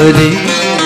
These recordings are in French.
عودي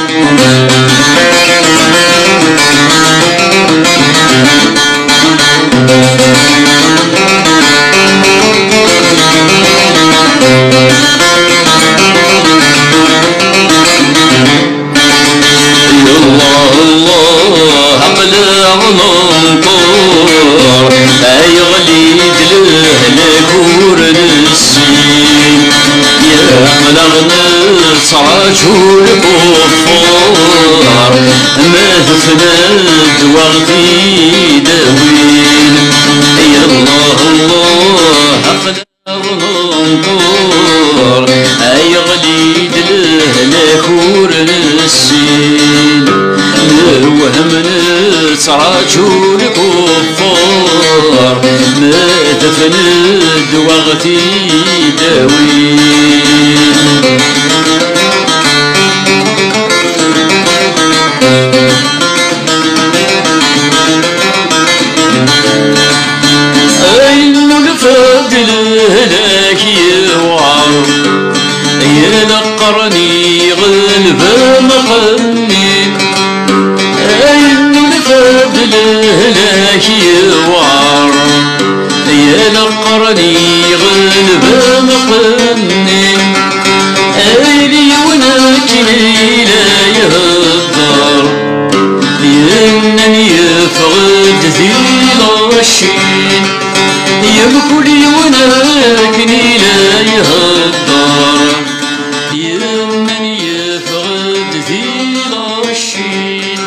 منطور يغلي دلهلك ورنسين يا ملغنا صراجو الكفار ما تفند وغدي دوين يا الله الله أقدر منطور يغلي دلهلك ورنسين وهمنا تراجو الكفار ما تفند وغتي داوين أين الفضل لك يوعر ينقرني غلب مقني الفضل لك يوار ينقرني غلب مقني أيلي ونكني لا يهدر ينني يفقد ذي الغشين يبكلي ونكني لا يهدر ينني يفقد ذي الغشين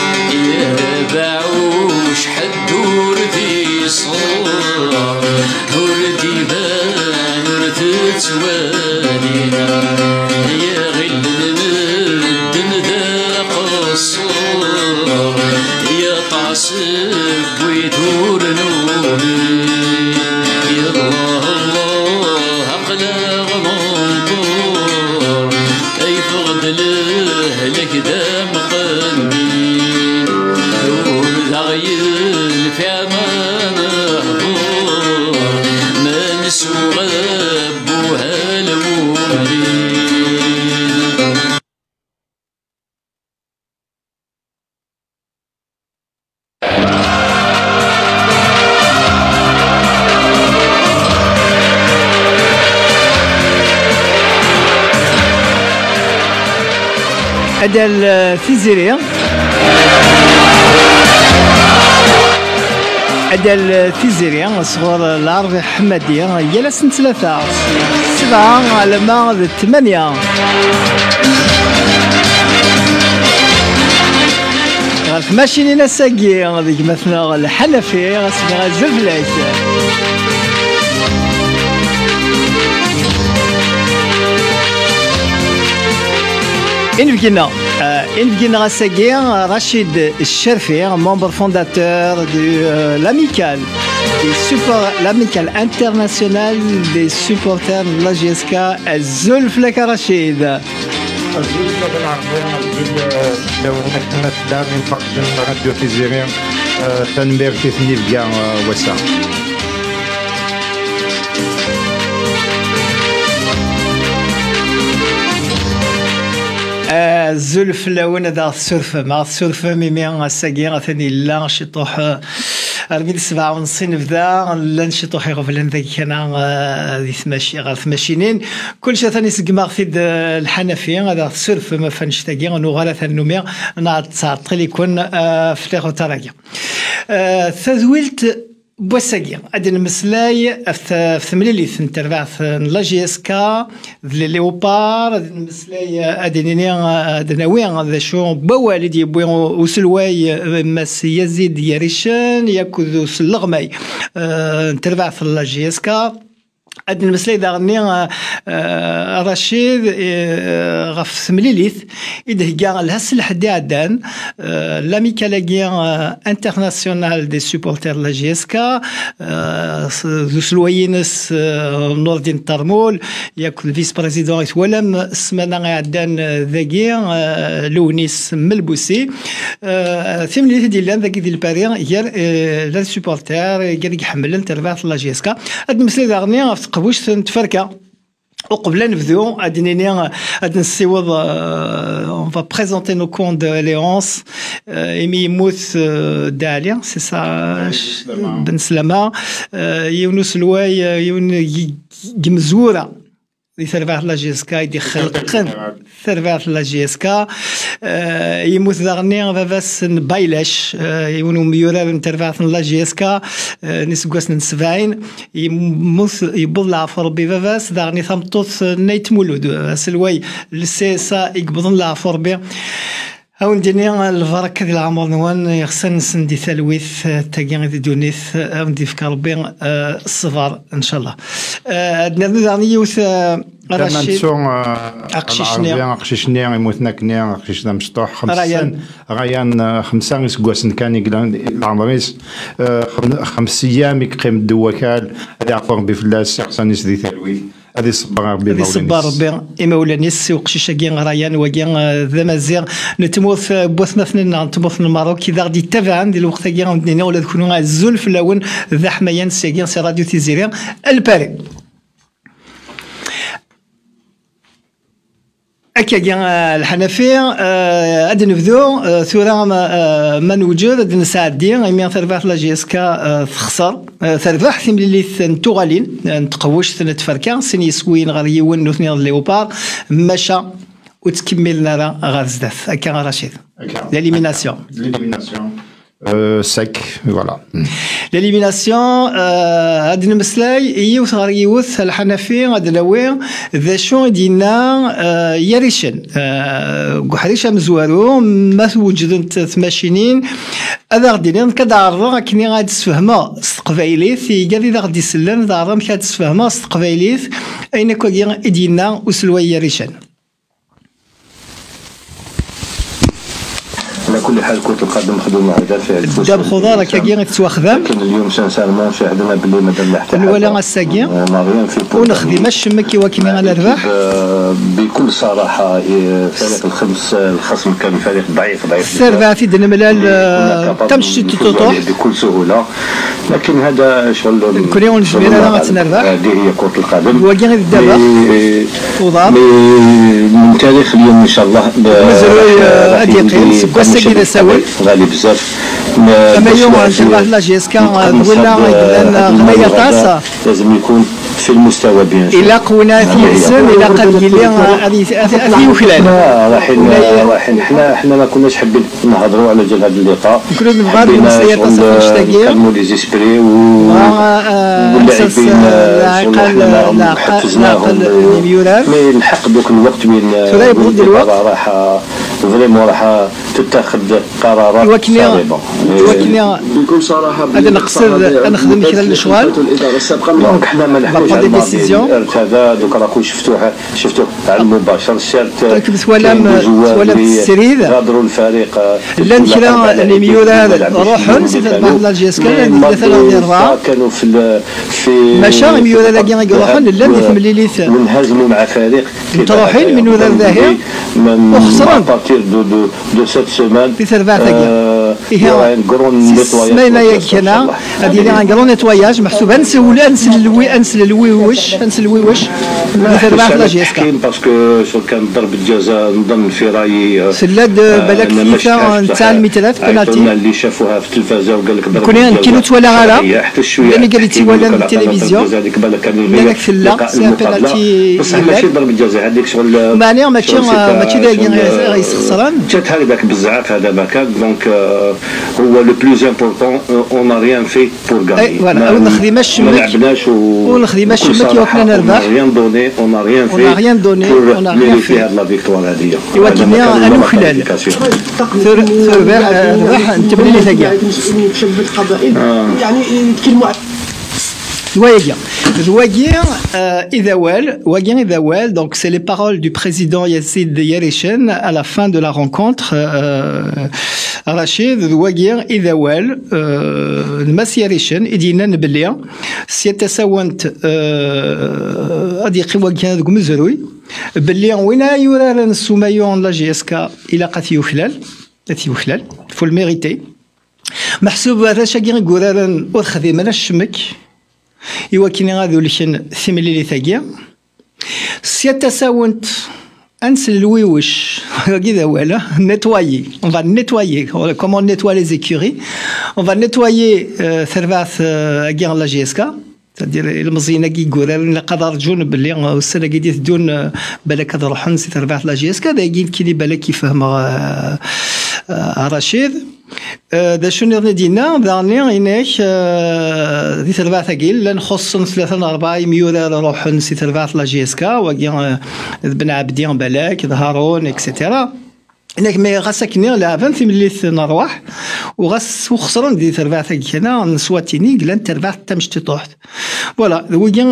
باعوش حدور في صور وردي بان ورتتوالينا يا غل المدن ذا قصور يا تعصب ويدور نوري يا الله الله أقلق منطور أي فقد لك دم قلبي غير في أمان أحضور من سغب وهالمولين هذا الفيزيريا هذا الفيزيريا صغور العربي حمادية هي سنة 3 7 على ما 8 غالف ماشيني نساقي هذيك مثلا الحنفي غاسمها الزفلاك إن بقينا غاساقي رشيد الشرفي membre fondateur de l'amicale internationale des supporters de la GSK الزلفلك رشيد الزلفة بالعربية لو نحن نتدار من فقد راديو فيزيريا تنبير كيفني بقى وسع الزلف لون هذا السرفة مع السرفة ميمي الساقي ثاني لا شطوح 47 نبدا لا نشطوح يغفلن ذاك كان ذي ثماشينين كل شيء ثاني سقما في الحنفية هذا السرف ما فنش تاقي نغالا ثاني نعطي تعطي يكون فليغو تراقي ثذويلت بوساقي هادي المسلاي في ثمليليث نتربع في لا جي اس كا في ليوبار هادي المسلاي هادي ناوي هذا شو بوالد يبوي وسلواي مس يزيد يريشان ياكل سلغماي نتربع في لا جي اس كا هاد المسلاي داغني رشيد غف ثمليليث إدهجا الهس لحد عدان لاميكالاكي انترناسيونال دي سوبورتير لا جي اس كا ذو سلوينس نور الدين طرمول ياكل فيس بريزيدون ولم السمانة عدان ذاكي لونيس ملبوسي ثمليليث ديال ذاكي ديال باريان هي لا سوبورتير كاع يحمل تربع لا جي اس كا هاد المسلاي داغني تقبوش تفركا وقبل نبداو غادي نسيوض on va présenter nos comptes de Léonce إيمي يموت داليا سي سا بن سلامة يونس لواي يون جمزورة ثربات لا جي اس كا يدي خلقن ثربات لا جي اس كا يموت ذغني فافاس بايلاش يونو ميورا نترفات لا جي اس كا نسقاس نسفاين يموت يبض في ربي فافاس ذغني ثمطوث نيت مولود سلواي لسيسا يقبضن لا في ربي هاو نديني البركة ديال العمر نوان يخصن نسندي ثلويث تاكي غادي دونيث هاو نديفك ربي الصفار ان شاء الله. عندنا داني يوث رشيد عقشيشني يموتنا كني عقشيشنا مشطوح غيان 5 سكواس كان العمريس 5 ايام يقيم الدوكال هذا عفوا بفلاس يخصن يسدي ثلويث هذه صبر ربي هذه صبر ربي إمولانيس وقشيشة كين غريان وكين ذا مزيغ نتموث بوث مثلا نتموث الماروك كذا غادي تابعا ديال الوقت كين ودنينا ولا تكونوا الزول في اللون ذا حميان سيكين سي راديو تيزيريان الباري هكا كاع الحنفيه غادي نبداو ثورة ما نوجد غادي نساعدي غيمي تربح لا جي اس كا تخسر تربح ثملي نتوغالين نتقوش نتفركا سيني سوين غير يون نوثني ليوبار مشى وتكملنا راه غير زداف هكا رشيد ليليميناسيون sec, voilà. L'élimination, غادي نمسلاي يوث غير يوث الحنفي غادي نلاوي ذا شو دينا يريشن قحريشه مزوارو ما توجدت ثماشينين هذا غادي كدعرض كني غادي تسفهما استقبايليث يقال اذا غادي يسلم دعرض كاد تسفهما استقبايليث اين كوكي دينا وسلوي يريشن. على كل حال كرة القدم خدمة هدف داب خضار كاكي تتواخذم لكن اليوم سانسارمون شاهدنا باللي مازال لا حتى الولا الساقي ونخدم الشمك كيما على الربح بكل صراحة فريق الخصم كان فريق ضعيف سيرفا في دنا ملال تمشي تطوح بكل سهولة لكن هذا شغل كونيون الجميل هذا غتنربح هذه هي كرة القدم وكاين دابا وضام من تاريخ اليوم ان شاء الله غادي يقيم كذا سوي غالي بزاف اما اليوم تربح لا جي اس كا ولا غنيه طاسه لازم يكون في المستوى بيان سور الى قونا في السن الى قد لي هذه وخلال رايحين حنا ما كناش حابين نهضروا على جال هذا اللقاء كنا نبغى المسير تصفى نشتاقي كلموا لي زيسبري واللاعبين لا حفزناهم مي الحق دوك الوقت وين راح فريمون راح تتخذ قرارات صارمه بكل صراحه هذا نقصد نخدم خلال الشغل دونك حنا ما نحتاجوش هذا دوك راكم شفتوه على المباشر سيرت ولا السرير غادروا الفريق لا نكرا لي ميورا روحهم سي بعض لا جي اس كان مثلا ديال الرا كانوا في ماشا ميورا لا كاع يروحون لا اللي تمليليث ونهزموا مع فريق متروحين من وذا الظاهر وخسران بارتير دو سيت سيمان في سيرفا تاعي فيها سمينا ياكنا هذه اللي ان كرون نيتواياج محسوب نسلوي واش سيرفا لا جي اس كا باسكو شو كان ضربة جزاء نظن في رايي سلاد بالك فيها تاع المثلث بنالتي اللي شافوها في التلفازه وقال لك كنا كيلو تولا غالا حتى شويه اللي قال لي ولا التلفزيون هذيك بالك كان هذاك سلا سي بنالتي بصح ماشي ضربة جزاء هذيك شغل ماني ماشي غير خسران جات هكذاك بزاف هذا ما كان دونك هو لو بلوز امبورطون اون ا ريان في بور غاني فوالا ونخدم الشمك ما لعبناش ونخدم الشمك وحنا نربح ريان دوني اون ا ريان في ريان دوني اون ا ريان في هاد لا فيكتوار هذه ايوا كيما انا خلال راح نتبني لي ثقيل يعني يتكلموا donc c'est les paroles du président Yazid Yarishen à la fin de la rencontre. Rachid Douagir Idawel Mas Yarishen Idina Nbelia سيتساوت أدي قوى كان مزروي باللي وين يورا السومايون لا جي اس كا إلى قتيو خلال فول ميريتي محسوب هذا شاكي غورارن وخذي من الشمك إوا كيني غادو لكن ثملي لي ثاقيا سياتا ساونت انسل الويوش كذا ولا نيتوايي on va nettoyer comment on nettoie les écuries on va nettoyer ثرباث اكير لا جي اس كا c'est-à-dire المزينه كي يقول قدر جون باللي السنه قد يدون بالك هذا روحن سي ثرباث لا جي اس كا دايين كي بالك يفهم رشيد دا شنو دينا داني يناش دي ثرباث كيل لان خصن 3 4 ميورا روحن سي ثرباث لا جي اس كا وكي بن عبدين بالك هارون اكسيتيرا انك مي غاسكني لافن في ملي نروح وغاس وخسران دي ثرباث كنا نسواتيني لان ثرباث تمشي طوحت فوالا وكي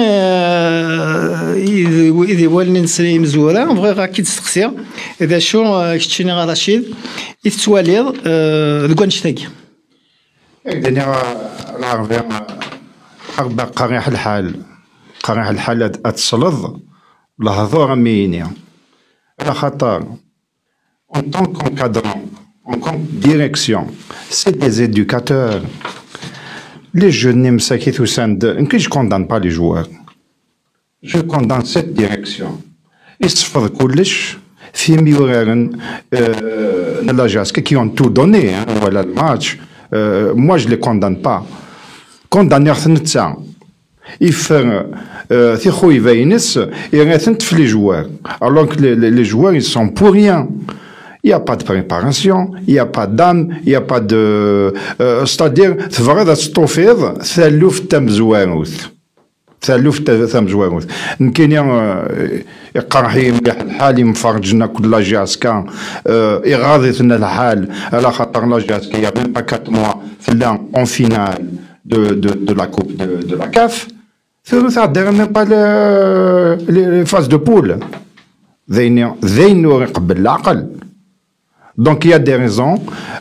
اذا ولن نسري مزوره بغي غا كي تسقسي اذا شو كتشيني غا رشيد يتواليض دكونش تاكي دنيا العربيه قريح الحال قريح الحال اتصلض لهضور ميني على خاطر en tant qu'encadrant, en tant que direction, c'est des éducateurs. Les jeunes n'aiment ça qui tout ça. Je ne condamne pas les joueurs. Je condamne cette direction. Ils se font couler. Qui ont tout donné, hein, voilà le match. Moi, je ne les condamne pas. Condamner, c'est ça. Il fait les joueurs. Alors que les joueurs, ils sont pour rien. Il n'y a pas de préparation, il n'y a pas d'âme, il n'y a pas de... c'est-à-dire, c'est vrai que c'est ثلوف تم زوانوث ثلوف تم زوانوث نكين يقرحي مليح الحال مفرجنا كل لاجاسكا يغاضيتنا الحال على خاطر لاجاسكا يا ميم با 4 mois فلا اون فينال de la coupe de la CAF تعدى ميم با les phases de poule ذين يقبل العقل. Donc il y a des raisons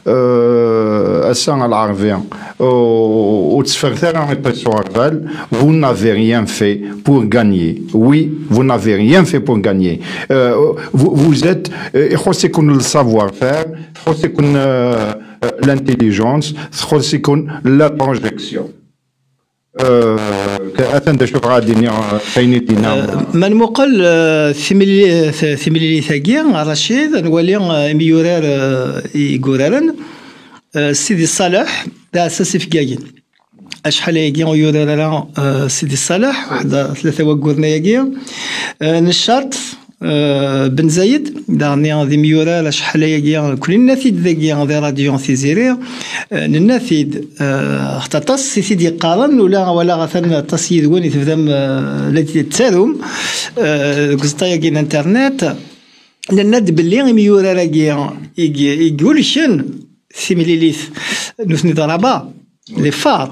vous n'avez rien fait pour gagner. Oui, vous n'avez rien fait pour gagner. Vous êtes le savoir-faire, l'intelligence, la projection. من مقل ثملي ثاقيا رشيد نولي ميورار يقولارن سيدي صالح دا اساسي في كاين اشحال ياكي يورار سيدي صالح واحد 3 وقورنا ياكي نشاط بن زايد داني ذي ميورا شحال ياكي كل النافذ ذاكي ذي راديو ثيزيري النافذ اختطس سيدي قارن ولا غثن تصيد وين تفهم التي تسالم قصتا ياكي الانترنت لناد باللي ميورا راكي يقول شن سيميليليث نثني ضربا لي فار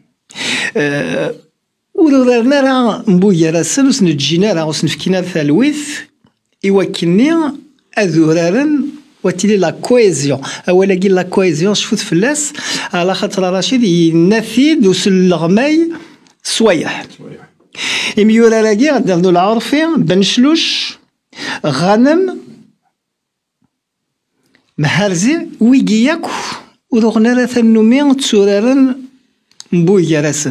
ورورنا راه مبويا راسل وسنجينا راه وسنفكينا ثالويث يوكلني اذورارن وتيلي لا كويزيون اولا كي لا كويزيون شفت فلاس على خاطر رشيد ينفذ وسلغماي صويح يميورا راكي غنديرو العرفي بنشلوش غنم مهارزي ويجياكو ورغنا راه ثنومي تسورارن مبويا راسن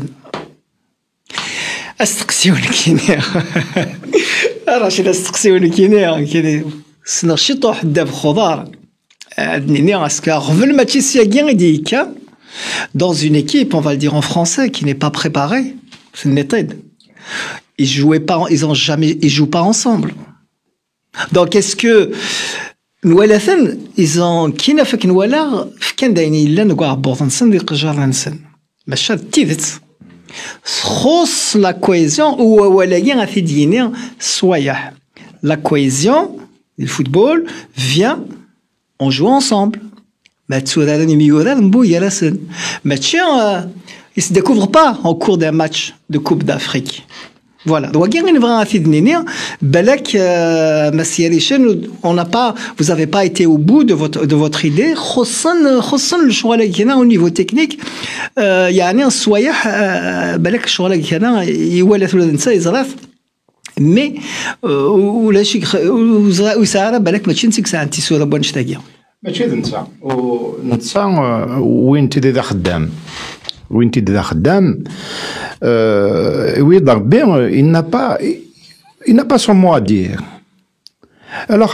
استقسيوني كينيا راشد استقسيوني كينيا سنغشي طوح داب خضار نيني اسكا قبل ماتشي سياكي ديكا dans une équipe on va le dire en français qui n'est pas préparée c'est une méthode ils jouent pas ensemble donc est-ce que نوالثن ils كينا فك نوالا كان داينين لا نكوا بوطنسن دي قجار نسن ماشي تيفت خص لا كويزيون ولا غير في ديني صويح لا كويزيون du football vient on joue ensemble ما تسورارني ميورال مبويا راسن ماشي ils se découvrent pas en cours d'un match de Coupe d'Afrique voilà donc غير نبغى في دنيا بالك ما سيريشن on n'a pas vous avez pas été au bout de votre idée خصوصا الشغل اللي كاين au niveau technique يعني الصويح بالك الشغل اللي كاين يولف الانسان يزرف مي ولا شي وساره بالك ماشي نسيك ساعه انت صوره بونش تاكيا ماشي نتا ونتا وين تي خدام وين تي خدام وي ضربي il n'a pas il n'a pas son mot à dire. Alors,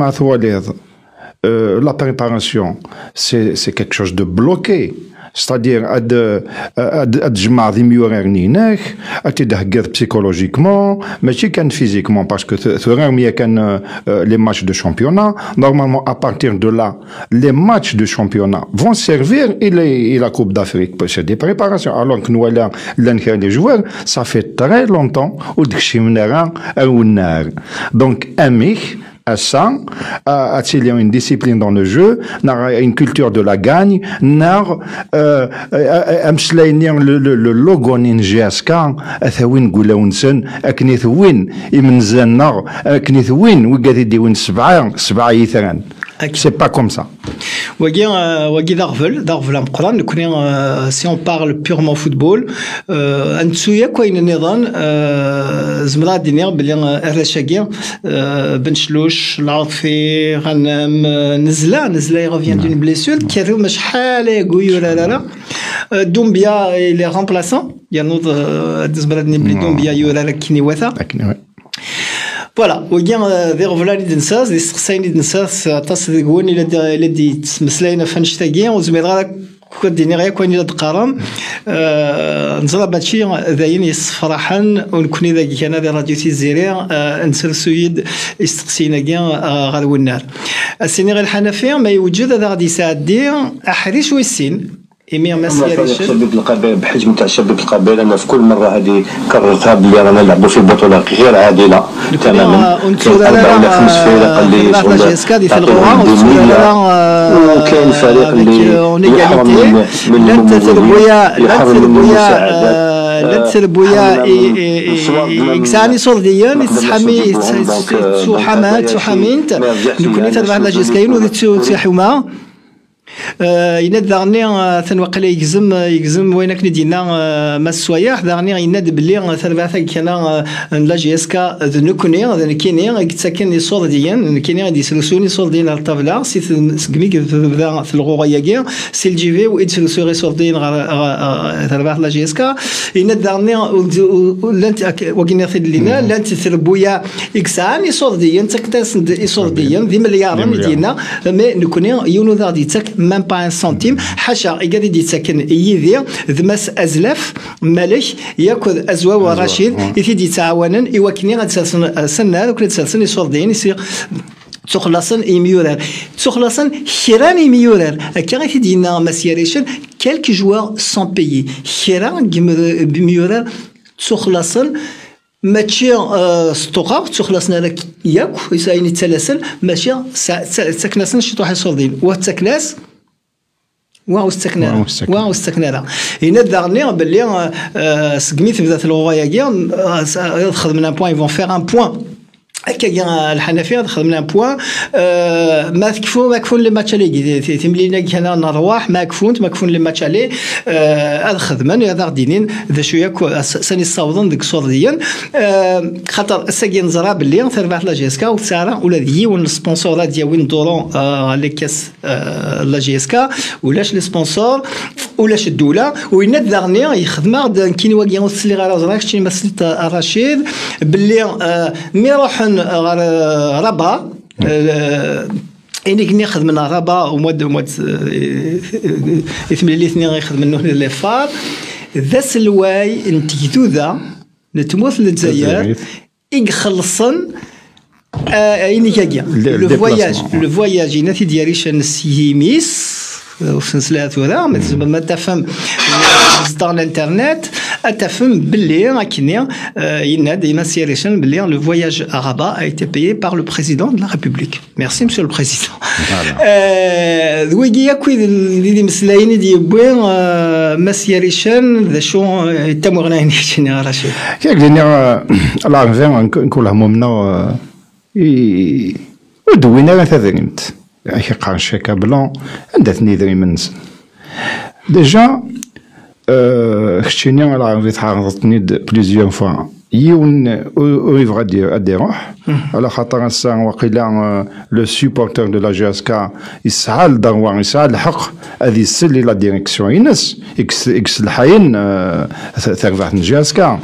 la préparation, c'est quelque chose de bloqué. C'est-à-dire, psychologiquement, mais physiquement, parce que les matchs de championnat, normalement, à partir de là, les matchs de championnat vont servir et la Coupe d'Afrique, c'est des préparations. Alors que nous, les joueurs, ça fait très longtemps, donc, à ça, il y a une discipline dans le jeu, une culture de la gagne, le logo NGSK, win goulaounsen, aknith win, imnzanar, aknith win, wigadi win سبعة يثران. C'est pas comme ça. Si on parle purement football, Antsouya quoi une nidhan, زمرا دينير بلي الرشاقي بنشلوش العاطفي غنم نزله revient d'une blessure qui avait مش حاله يقولوا لا دومبيا il est remplaçant il y a notre زمرا بلي دومبيا يورا كيني وثا فوالا وكاع دير فلا اللي نساس دي سقساين اللي نساس طاس ديكون الا دي تمسلاينا فنشتاكي وزمير كديني غير كون الى تقارن نزرا باتشي ذاين يصفرحن ونكوني ذاك كان هذا راديو تيزيري نسر سويد يستقسينا كاع غير والنار السينيغ الحنفيه ما يوجد هذا غادي يساعد احريش ويسين إمير مسيري شباب القبائل بحجم تاع شباب القبائل انا في كل مره هذه كررتها بلي رانا نلعبوا في بطوله غير عادله تماما كاين 4 ولا 5 فرق اللي وكاين فريق اللي يحرم من الممولين يحرم من المساعدات لا تربويا إكساني صرديا يتحمي تحمينت نكوني تبع لا جيسكاين ودي تحوما يناد دارني تنوقل يجزم وينك ندينا ما السوايح دارني يناد بلي ثلاثة كان لا جي اس كا نكوني كيني كتسكن لي صور ديان كيني دي سلسوني صور ديال الطابله سي سكميك في الغوغايا كاع سي الجي في و سلسوري صور ديال ثلاثة لا جي اس كا يناد دارني وكينا ثد لينا لا تثربويا اكسان صور ديان تكتاس صور ديان دي مليار ديالنا مي نكوني يونو داردي تك même pas un centime حاشا يقعد يدي تسكن يدير ذمس أزلف ملك ياكل أزوا ورشيد يدي تعاونا يوكني غاد سنة وكل تسلسل يصور دين يصير تخلصن إميورر تخلصن خيران إميورر كان في دينا مسيريشن quelques joueurs sans payer خيران بميورر تخلصن ماشي ستوقع تخلصنا لك ياك يسايني تسلسل ماشي سكناسن شي طوح يصردين وتكناس واو استكنانا هنا دارني باللي سقميت بدات الغوايه كاع خدمنا بوين يفون فيغ ان بوين هكا الحنفيه خدمنا بوان ما كفون لي ماتش علي تملينا كان نروح ما كفون لي ماتش علي هذا خدمان هذا غاديين ذا شويه ساني صاوضن ديك الصور ديال خاطر ساكي نزرا باللي تربح لا جي اس كا وساره ولا ديون السبونسور ديال وين دورون لي كاس لا جي اس كا ولاش لي سبونسور ولاش الدوله وين دارني يخدم كاين واقيا وصلي غير زراك شتي مسلت رشيد باللي مي روحن ربا كني خدمنا ربا ومود يثمل لي اثنين غيخدم منه لي فار ذا سلواي نتيتو ذا نتموت للجزائر يخلصن ايني كاكيا لو فواياج ناتي دياليش نسيميس وسنسلات ولا ما تفهم مصدر الانترنت تفهم باللي راكني ينا ديما سيريشن باللي le voyage à Rabat a été payé par le président de la République. Merci monsieur le président. ويجي كوي اللي مسلاين دي بوين ما سيريشن ذا شو تمغنا هنا رشيد. كيك دينا الله فين نقول لهم منا ودوينا ثذنمت. كي قارن شيكا بلون عندها ثنيدري منزل ديجا خشيني على عرفت حارضتني بليزيون فوا يون وريف غادي روح على خاطر الساعة وقيلا لو سوبورتور دو لا جي اس كا يسعى لدروان يسعى الحق هذه السل لا ديريكسيون ينس اكس الحين ثرفات جي اس كا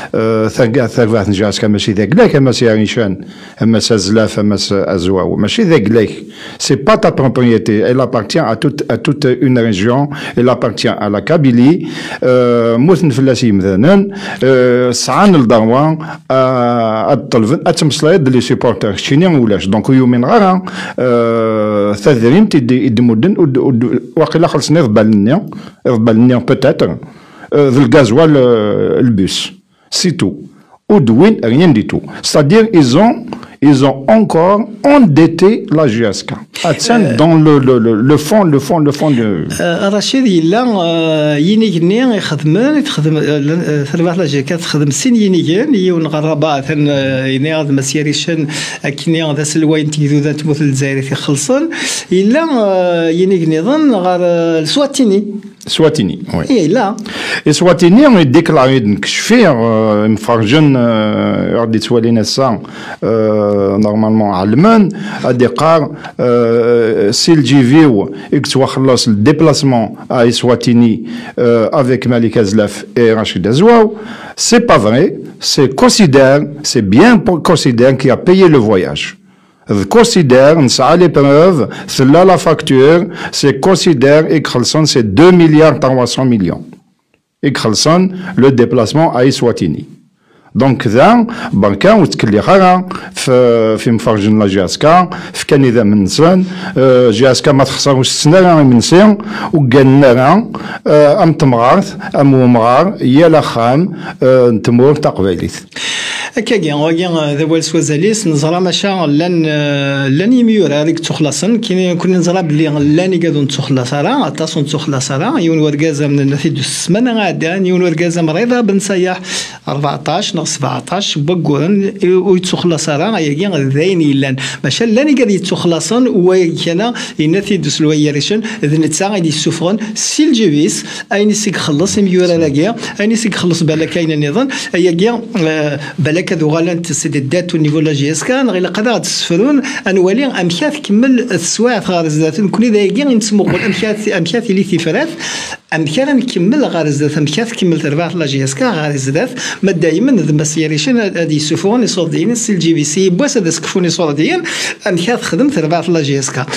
ثرفات جي اس كا ماشي ذاك لاك اما سي عيشان اما سازلاف اما ازواو ماشي ذاك لاك سي با تا بروبريتي elle appartient à toute une région elle appartient à la Kabylie موثن فلاسي مثلا سعان لدروان الطلب اتمصلي لي سيبورتر شيني ولاش دونك يومين غارا ثذرين تدي مدن واقيلا خلصني ضبالني بوتيتر ذو الغازوال البوس سي تو ودوين rien du tout c'est-à-dire ils ont encore endetté la GSK. Dans le fond de... رشيد إلا ينيجني يخدم ثروات لا جيكا تخدم سين ينيجن يون غرابة يني هذا مسيريشن كني هذا سلوين تيجو ذات مثل الجزائر في خلصن إلا ينيجني ظن غير سواتيني oui. Et là Swatini on est déclaré كشفير مفرجن غادي توالينا الساعة normalement allemand à départ si le JVO خلص le déplacement à Swatini avec Malik Azlaf et Rachid Azouaou c'est pas vrai c'est bien considère qu'il a payé le voyage considère نسعى les preuves c'est là la facture c'est considère et خلصان c'est 2 milliards 300 millions et خلصان le déplacement à Eswatini دونك ذا بنكا وتكلي خارا في مفرجن لا جي اس كا في كان اذا من سن جي اس كا ما تخسروش السنه من سين وقالنا ام تمغارث ام ومغار يا لاخام نتمور تقبيليت كاكيا ذا سوازاليس نزرا ماشا لان يميور هذيك تخلصن كنا نزرا بلي لان يقادون تخلصرا اتاسون تخلصرا يون ورقازه من النتيجه السمانه غادان يون ورقازه مريضه بن سياح 14 ناقص 17 بقورن ويتخلصرا ياكي ذاين يلان ماشا لان يقاد يتخلصن وكان النتيجه سلويريشن اذا نتسا غادي يسوفرون سيل جيفيس اين سيك خلص يميور لاكيا اين سيك خلص بالا كاين النظام ياكي بالا كذو غالنت سددات النيفو لا جي اس كان غير قدرات تسفرون انوالي امشات كمل السواع غارزات نكوني دايقي نسمو امشات اللي ثفرات امشات نكمل غارزات امشات كمل تربات لا جي اس كا غارزات ما دائما ذا سيريشن هادي سفرون يصوب ديين السي جي بي سي بواس هذا سكفوني صور ديين امشات خدم تربات لا جي اس كا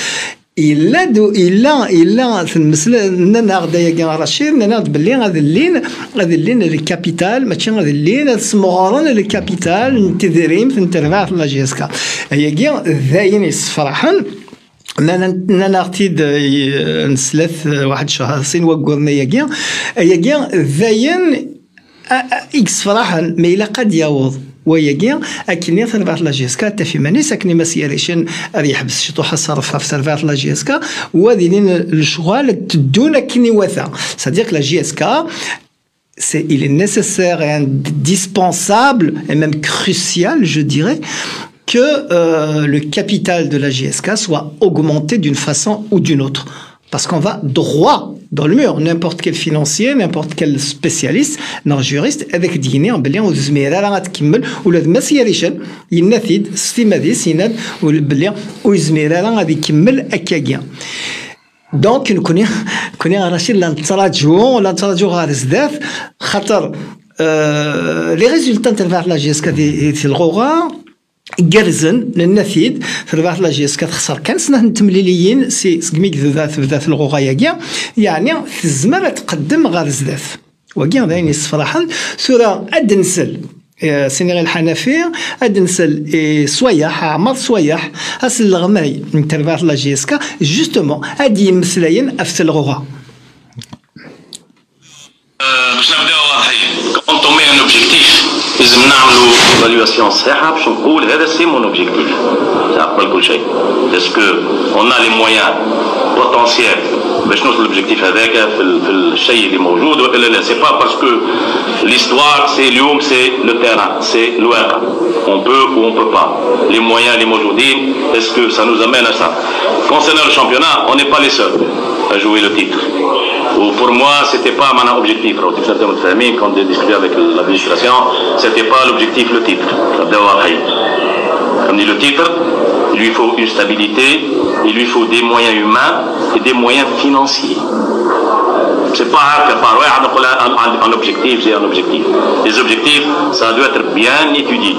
إلا في المسألة ننا غدا يا رشيد ننا باللي هذا اللين الكابيتال ماشي هذا اللين سمغارن الكابيتال نتذريم في انترفات لا جي اس كا هي ذاين يصفرحن نانا غتيد نسلث واحد شهر سين وقرنا يا ذاين اكس فرحن ما إلا قد يعوض وياكي اكني ثرفات لا جيسكا حتى في ماني ساكني ما سيريشن راه يحبس شي طوحه صرفها في ثرفات لا جيسكا وهذين الشغل تدون كني وثا صديق لا جيسكا il est nécessaire et indispensable et même crucial je dirais que le capital de la JSK soit augmenté d'une façon ou d'une autre parce qu'on va droit dans le mur n'importe quel financier n'importe quel spécialiste non juriste avec ديني بلي وزميره راه غتكمل ولا ما سيريشن ينفذ استمادي سيناد وبلي وزميره راه غادي يكمل هكاكيا دونك كوني رشيد لا نتراجعوا غير زداف خاطر لي ريزولطا تاع لا جي اس كا دي الغوغا جرزن للنفيذ في رباط لا جي اس كتخسر كان سنه التمليليين سي سكميك ذات الغوغايا يعني في الزمان تقدم غير زداف وكاع داين يصفرحن سوره ادنسل سينيغ الحنفيه ادنسل صويح عمر صويح اس الغماي من تربات لا جي اس كا جوستومون هادي مسلاين في الغوغا باش نبداو واضحين كونطو مي ان اوبجيكتيف لازم نعملوا ايفالواسيون صحيحه باش نقول هذا سي مون اوبجيكتيف قبل كل شيء اسكو اون لي مويان بوتونسيال باش نوصل لوبجيكتيف هذاك في الشيء اللي موجود والا لا سي با باسكو l'histoire c'est اليوم سي لو terrain سي الواقع on peut ou on peut pas les moyens les موجودين est-ce que ça nous amène à ça concernant le championnat on n'est pas les seuls à jouer le titre. Pour moi, c'était pas mon objectif. Quand j'ai discuté avec l'administration, c'était pas l'objectif le titre. Le titre, il lui faut une stabilité, il lui faut des moyens humains et des moyens financiers. C'est pas un objectif, c'est un objectif. Les objectifs, ça doit être bien étudié.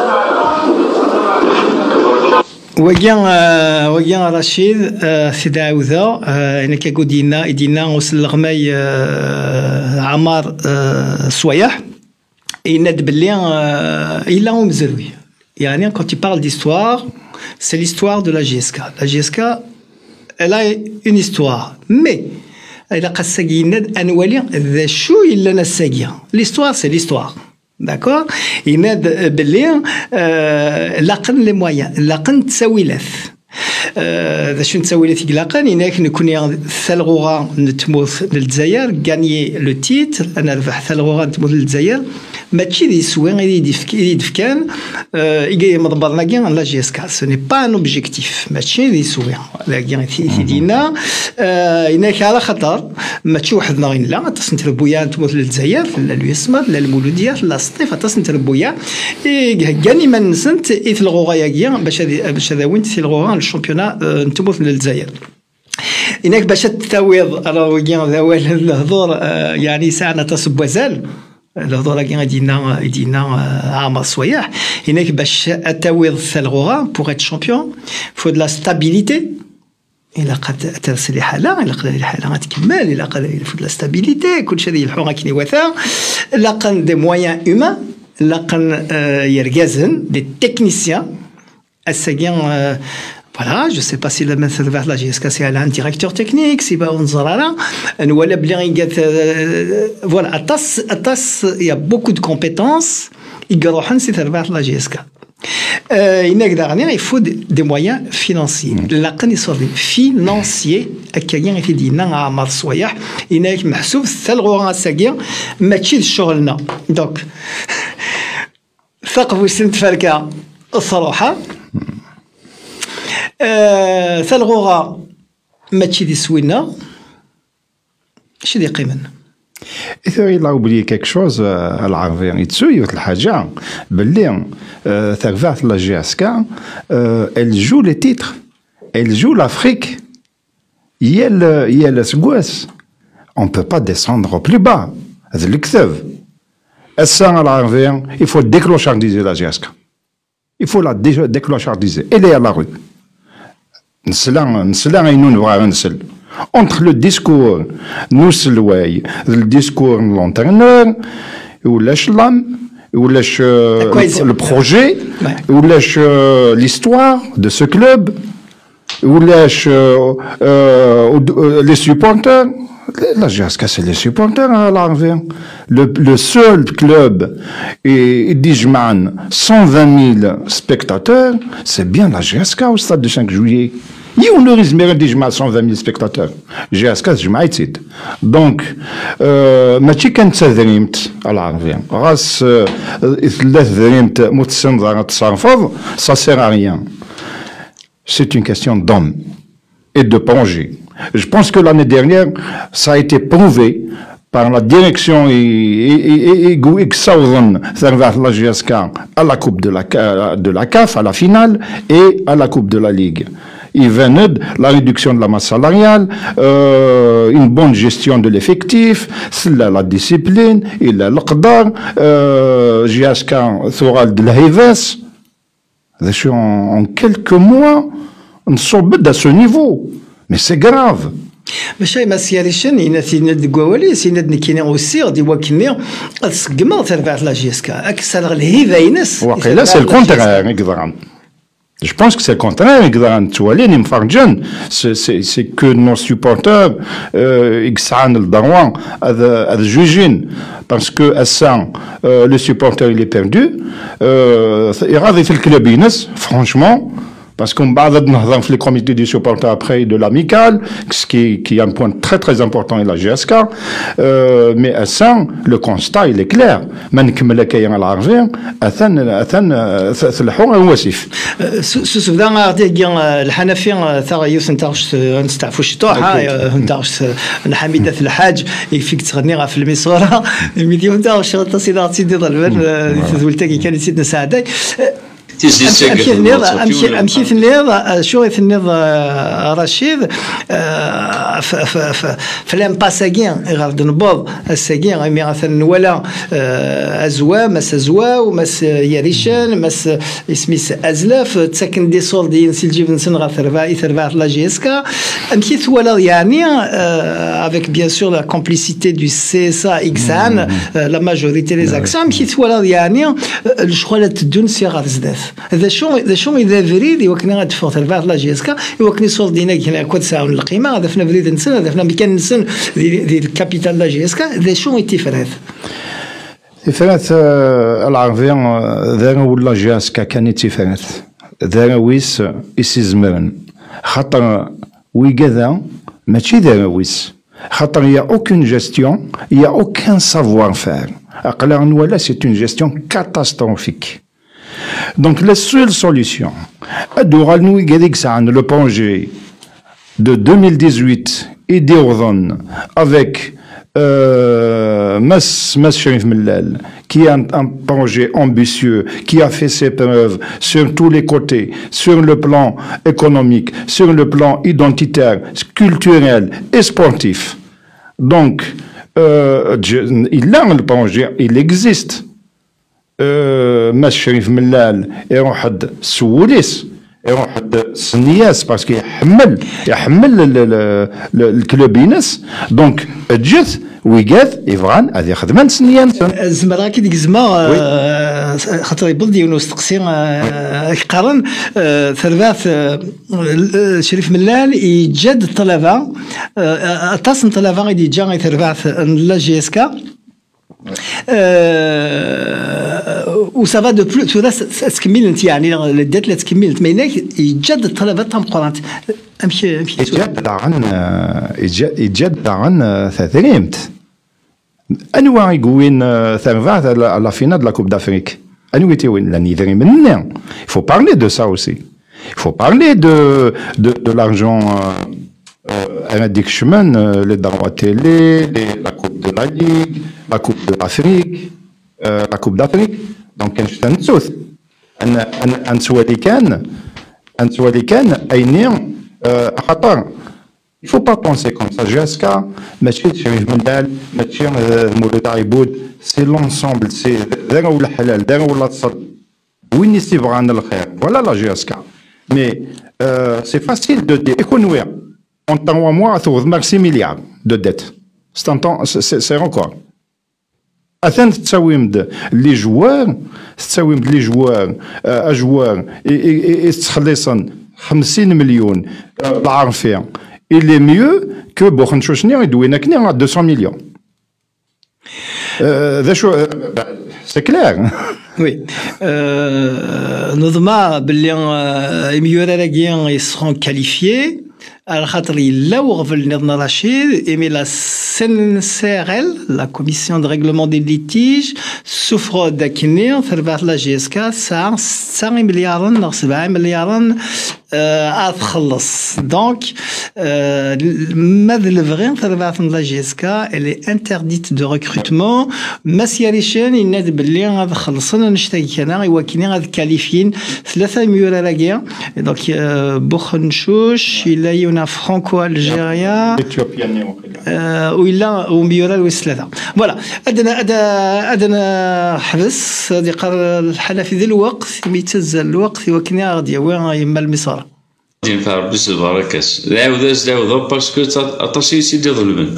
وكان رشيد سيدي عاوزة أنا كيقول دينا وصل الغماي عمار صويح يناد بلي إلا ومزروي يعني quand tu parles d'histoire c'est l'histoire de la GSK. La GSK elle a une histoire mais إلا قصة يناد أنوالي ذا شو إلا نساقيا l'histoire c'est l'histoire. D'accord. يناد باللي لاقن لي مويان لاقن تساويلات ذا شو نتساويلات لاقن يناك نكون ثلغوغا نتموت للجزائر غانيي لو تيتر انا ربح ثلغوغا نتموت للجزائر ماشي دي سوين يدفكان مضبرنا كاع لا جي اس كا سو ني با ان اوبجيكتيف ماشي دي سوين لا كاع دينا يناك على خطر ماشي وحدنا غير لا تصنت ربويا نتموت للجزائر لا اليسمر لا المولوديه لا الصيف تصنت ربويا كاني ما نسنت يثلغوغا يا باش هذا وين تثلغوغا الشامبيونا نتموت للجزائر هناك باش التعويض راه كاين الهضور يعني ساعه تصب وزال الهضور كاين يدينا عام صويح هناك باش التعويض ثلغوغا بوغ ات شامبيون فو دو لا ستابيليتي إلا قد ترسل الحالة إلا قد الحالة غتكمل إلا قد فو دو لا ستابيليتي كلشي هذه الحوغا كيني وثا لقن دي مويان هيومان لقن يركازن دي تكنيسيان الساكين Voilà, je ne sais pas si la méthode de la GSK c'est un directeur technique, si on zara, voilà, il y a beaucoup de compétences, il la GSK. Il faut des moyens financiers. La connaissance financière, quelqu'un qui dit non à Marsoya, il n'est que محسوب ثلغوها ساقيا ماشي شغلنا. Donc ثقفوا سنت فركا الصراحة. ثلغوغا ماشي دي سوينا شي دي قيمن Il a oublié quelque chose à l'arrière. Il y a الحاجة باللي ثقافة la GSK elle joue les titres, elle joue l'Afrique. Il y a le سكواس. On ne peut pas descendre au plus bas. هذا الكذب. الساعة à l'arrière, il faut déclochardiser la GSK. Il faut la déclochardiser. Elle est à la rue. Entre le discours le discours de l'entraîneur ou le projet ou l'histoire de ce club ou les supporters. La GSK c'est les supporters à l'envers. Le seul club et d'Ijman 120 000 spectateurs, c'est bien la GSK au stade de 5 juillet. Il y a une risque d'Ijman 120 000 spectateurs. GSK c'est Jmaïtit. Donc, ماشي كانت تذريمت على العربية. راس ثلاث ذريمت متسنظرة تصرفض, ça sert à rien. C'est une question d'homme et de projet. Je pense que l'année dernière, ça a été prouvé par la direction et la GSK à la Coupe de la CAF, à la finale, et à la Coupe de la Ligue. Il venait de la réduction de la masse salariale, une bonne gestion de l'effectif, la discipline, il a l'qdar, GSK Thoral de la Heves. En quelques mois, on s'obède à ce niveau. Mais c'est grave. ماشي ما سياريشن يناد كوالي سيناد نكينا وسير دي وكني تسقما تربع لا جيسكا اكثر الهيفه ينس واقيلا سي الكونترير يقدر. Je pense que c'est le contraire. C'est que nos supporters exercent le droit à juger. Parce que le supporter il est perdu. Il y a des clubs, franchement. Parce qu'on va dans les comités du supporter après de l'amical, ce qui est un point très très important et la GSK. Mais à ça, le constat il est clair. من كمل كاين على العربية ثلحوا واسف. سوسفدا ديال الحنفي تاع يوسف نتاعش نستعفوا شي طوحه نتاعش حميده الحاج يفيك تغني في الميسوره الميديو نتاعش تصيدات سيدي ضربان تزولتك كان سيدنا سعداي امشي ثنيض شو ثنيض رشيد فلان باساكين غاد نبوض الساكين غيمي مثلا ولا ازوا مس ازوا ومس يريشان مس اسميس ازلاف تسكن دي سول دي نسيل جيب نسن غا ثرفا لا جي اس كا امشي ثولا يعني avec bien sûr la complicité du CSA XAN la majorité des actions امشي ثولا يعني الشغلات التونسيه غا تزداد هذا شو اذا فريد يوكني غاد فوق ثرفا لا جي اس كا يوكني سول دينا كنا كود ساعه القيمه هذا فينا فريد نسن هذا فينا مكان نسن دي الكابيتال لا جي اس كا هذا شو يتفرث تفرث العربية ذا ولا جي اس كا كان يتفرث ذا ويس يسيزمرن خاطر ويكذا ماشي ذا ويس خاطر يا اوكين جيستيون يا اوكان سافوار فير اقلا ولا سي اون جيستيون كاتاستروفيك دونك لا سول سوليسيون ادورال نوي كذيك ساعه لو بروجي de 2018 et d'Ordon avec Mas Sherif Mellal, qui est un projet ambitieux, qui a fait ses preuves sur tous les côtés, sur le plan économique, sur le plan identitaire, culturel et sportif. Donc, il a le projet, il existe. Mas Sherif Mellal et Rohad Soulis. واحد النياس باسكو يحمل الكلوبينس دونك جات ويقاد يفغان هذه خدمه سنيان الزمرا كي ديك الزما خاطر يبلدي ونستقسي يقارن ثلاث شريف ملال يجد الطلبه اتصل طلبه غادي جا ثلاث لا جي اس كا وسافا دو بلو تو تكمل انت يعني الدات لا تكملت ما هناك يجد الطلبه تاع مقارنه امشي يجد عن ثلاثيمت انواع يقوين ثلاث لا فينال لا كوب دافريك انواع تيوين لا نيدري مننا il faut parler de ça aussi il faut parler de l'argent هذيك الشمن لي droits télé la coupe de la ligue la coupe de l'Afrique la coupe d'Afrique donc كنشتا نسوث ان سوالي كان ايني خطر il faut pas penser comme ça GSK ماشي شريف مندال ماشي مولود عيبود سي لونسومبل سي دار ولا حلال دار ولا تصد وين يسيبغى عن الخير voilà la GSK mais c'est facile de dire économie en tant moi tu as 6 milliards de dettes c'est encore أثناء تساويمد لي جوار أجوار يستخلصن 50 مليون العرفية إلي ميو كو بوخنشوشني يدوينا كني 200 مليون ذا شو سي كلير وي نظما باللي ميورا راكيان يسرون كاليفيي على خاطر إلا وغفل نظن رشيد إمي لا CNCRL la commission de règlement des litiges souffre d'Akinir ثربات لا جي اس كا ساعة 9 مليار 7 مليار تخلص دونك ماذا الفغين ثربات لا جي اس كا elle est interdite de recrutement مسياريشان يناد باللي غاد خلصنا نشتاي كنا يوكيني غاد كاليفين 3 مليار راكيا دونك بوخنشوش إلا يونا فرانكو الجيريا وإلا ومبيورا الويس ثلاثة فوالا أدنا حبس هذه الحالة في ذي الوقت يتزل الوقت وكنا غادي وين يما المسار ينفع ربي البركاس العاودة باسكو أطاشي سيدي ظلمن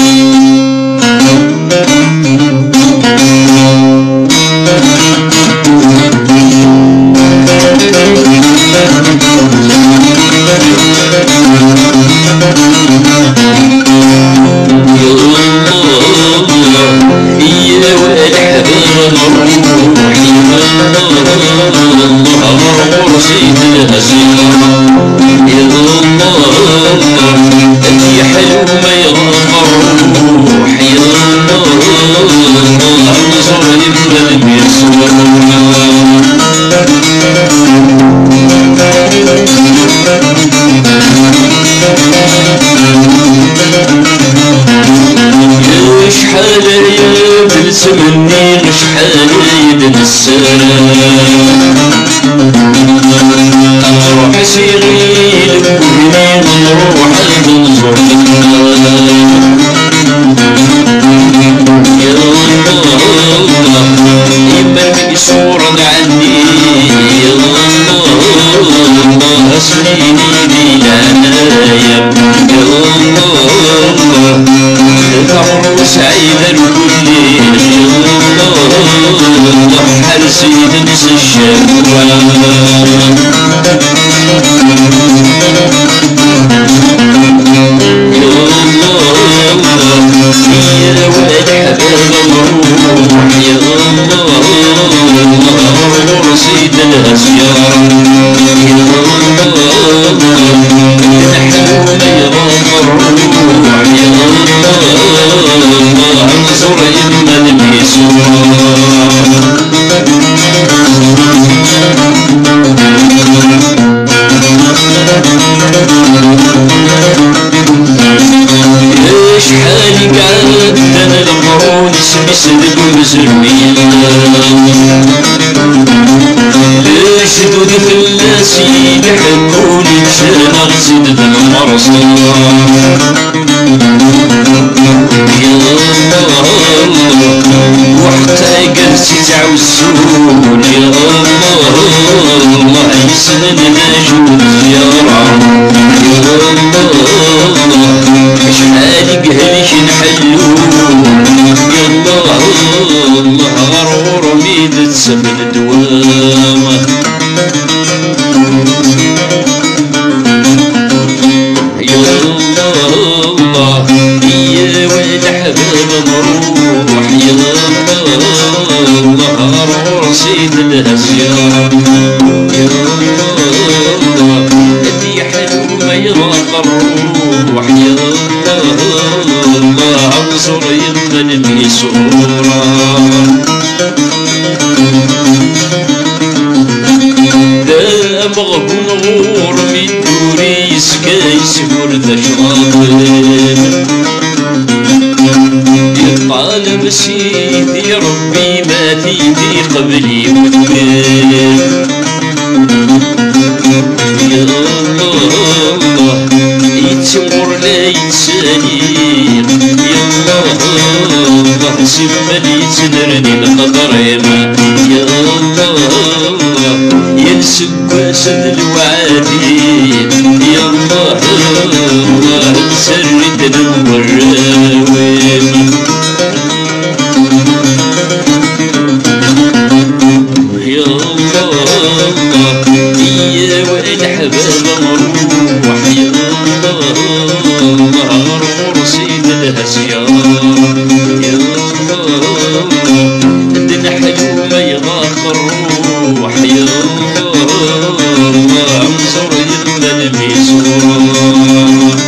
شحال يا بلسمني شحال يدن السلام سعيد الكل حرسي نفس الشكوى يا ولد حباب مروح يا الله رصيد الأسيار يا الله نحن ميران الروح يا الله انظر يما الميسور شحال قعدت انا المرون اسمي سلك ومزرمين ليش دود فلاسي يحكوني مشان اغسل بالمرصد يا الله وحتى قلتي تعوزون يا الله يسند نجوم يا رب يا الله شحال قهلك نحلون يا الله غرور ميد تسمن دوامه يا الله يا ولد حباب مروح يا الله غرور سيد الهزيار يا الله هدي حلو ما يراق الروح يا الله انصر يما الميسورة دا مغبون غور من دوري سكايس ورد شراطين يطالب سيدي ربي ما تيدي قبلي وتبين يا الله يتمر لا يتساليق يا الله سما يتنرني الخضريمة يا الله ينسق واسد الوعادين يا الله تسرد الوراوين يا الله يا ولد حباب مروح يا الله غرور سيد الهزيار يا الله الدنيا حلو ما يضاق الروح يا الله انصر يما الميسور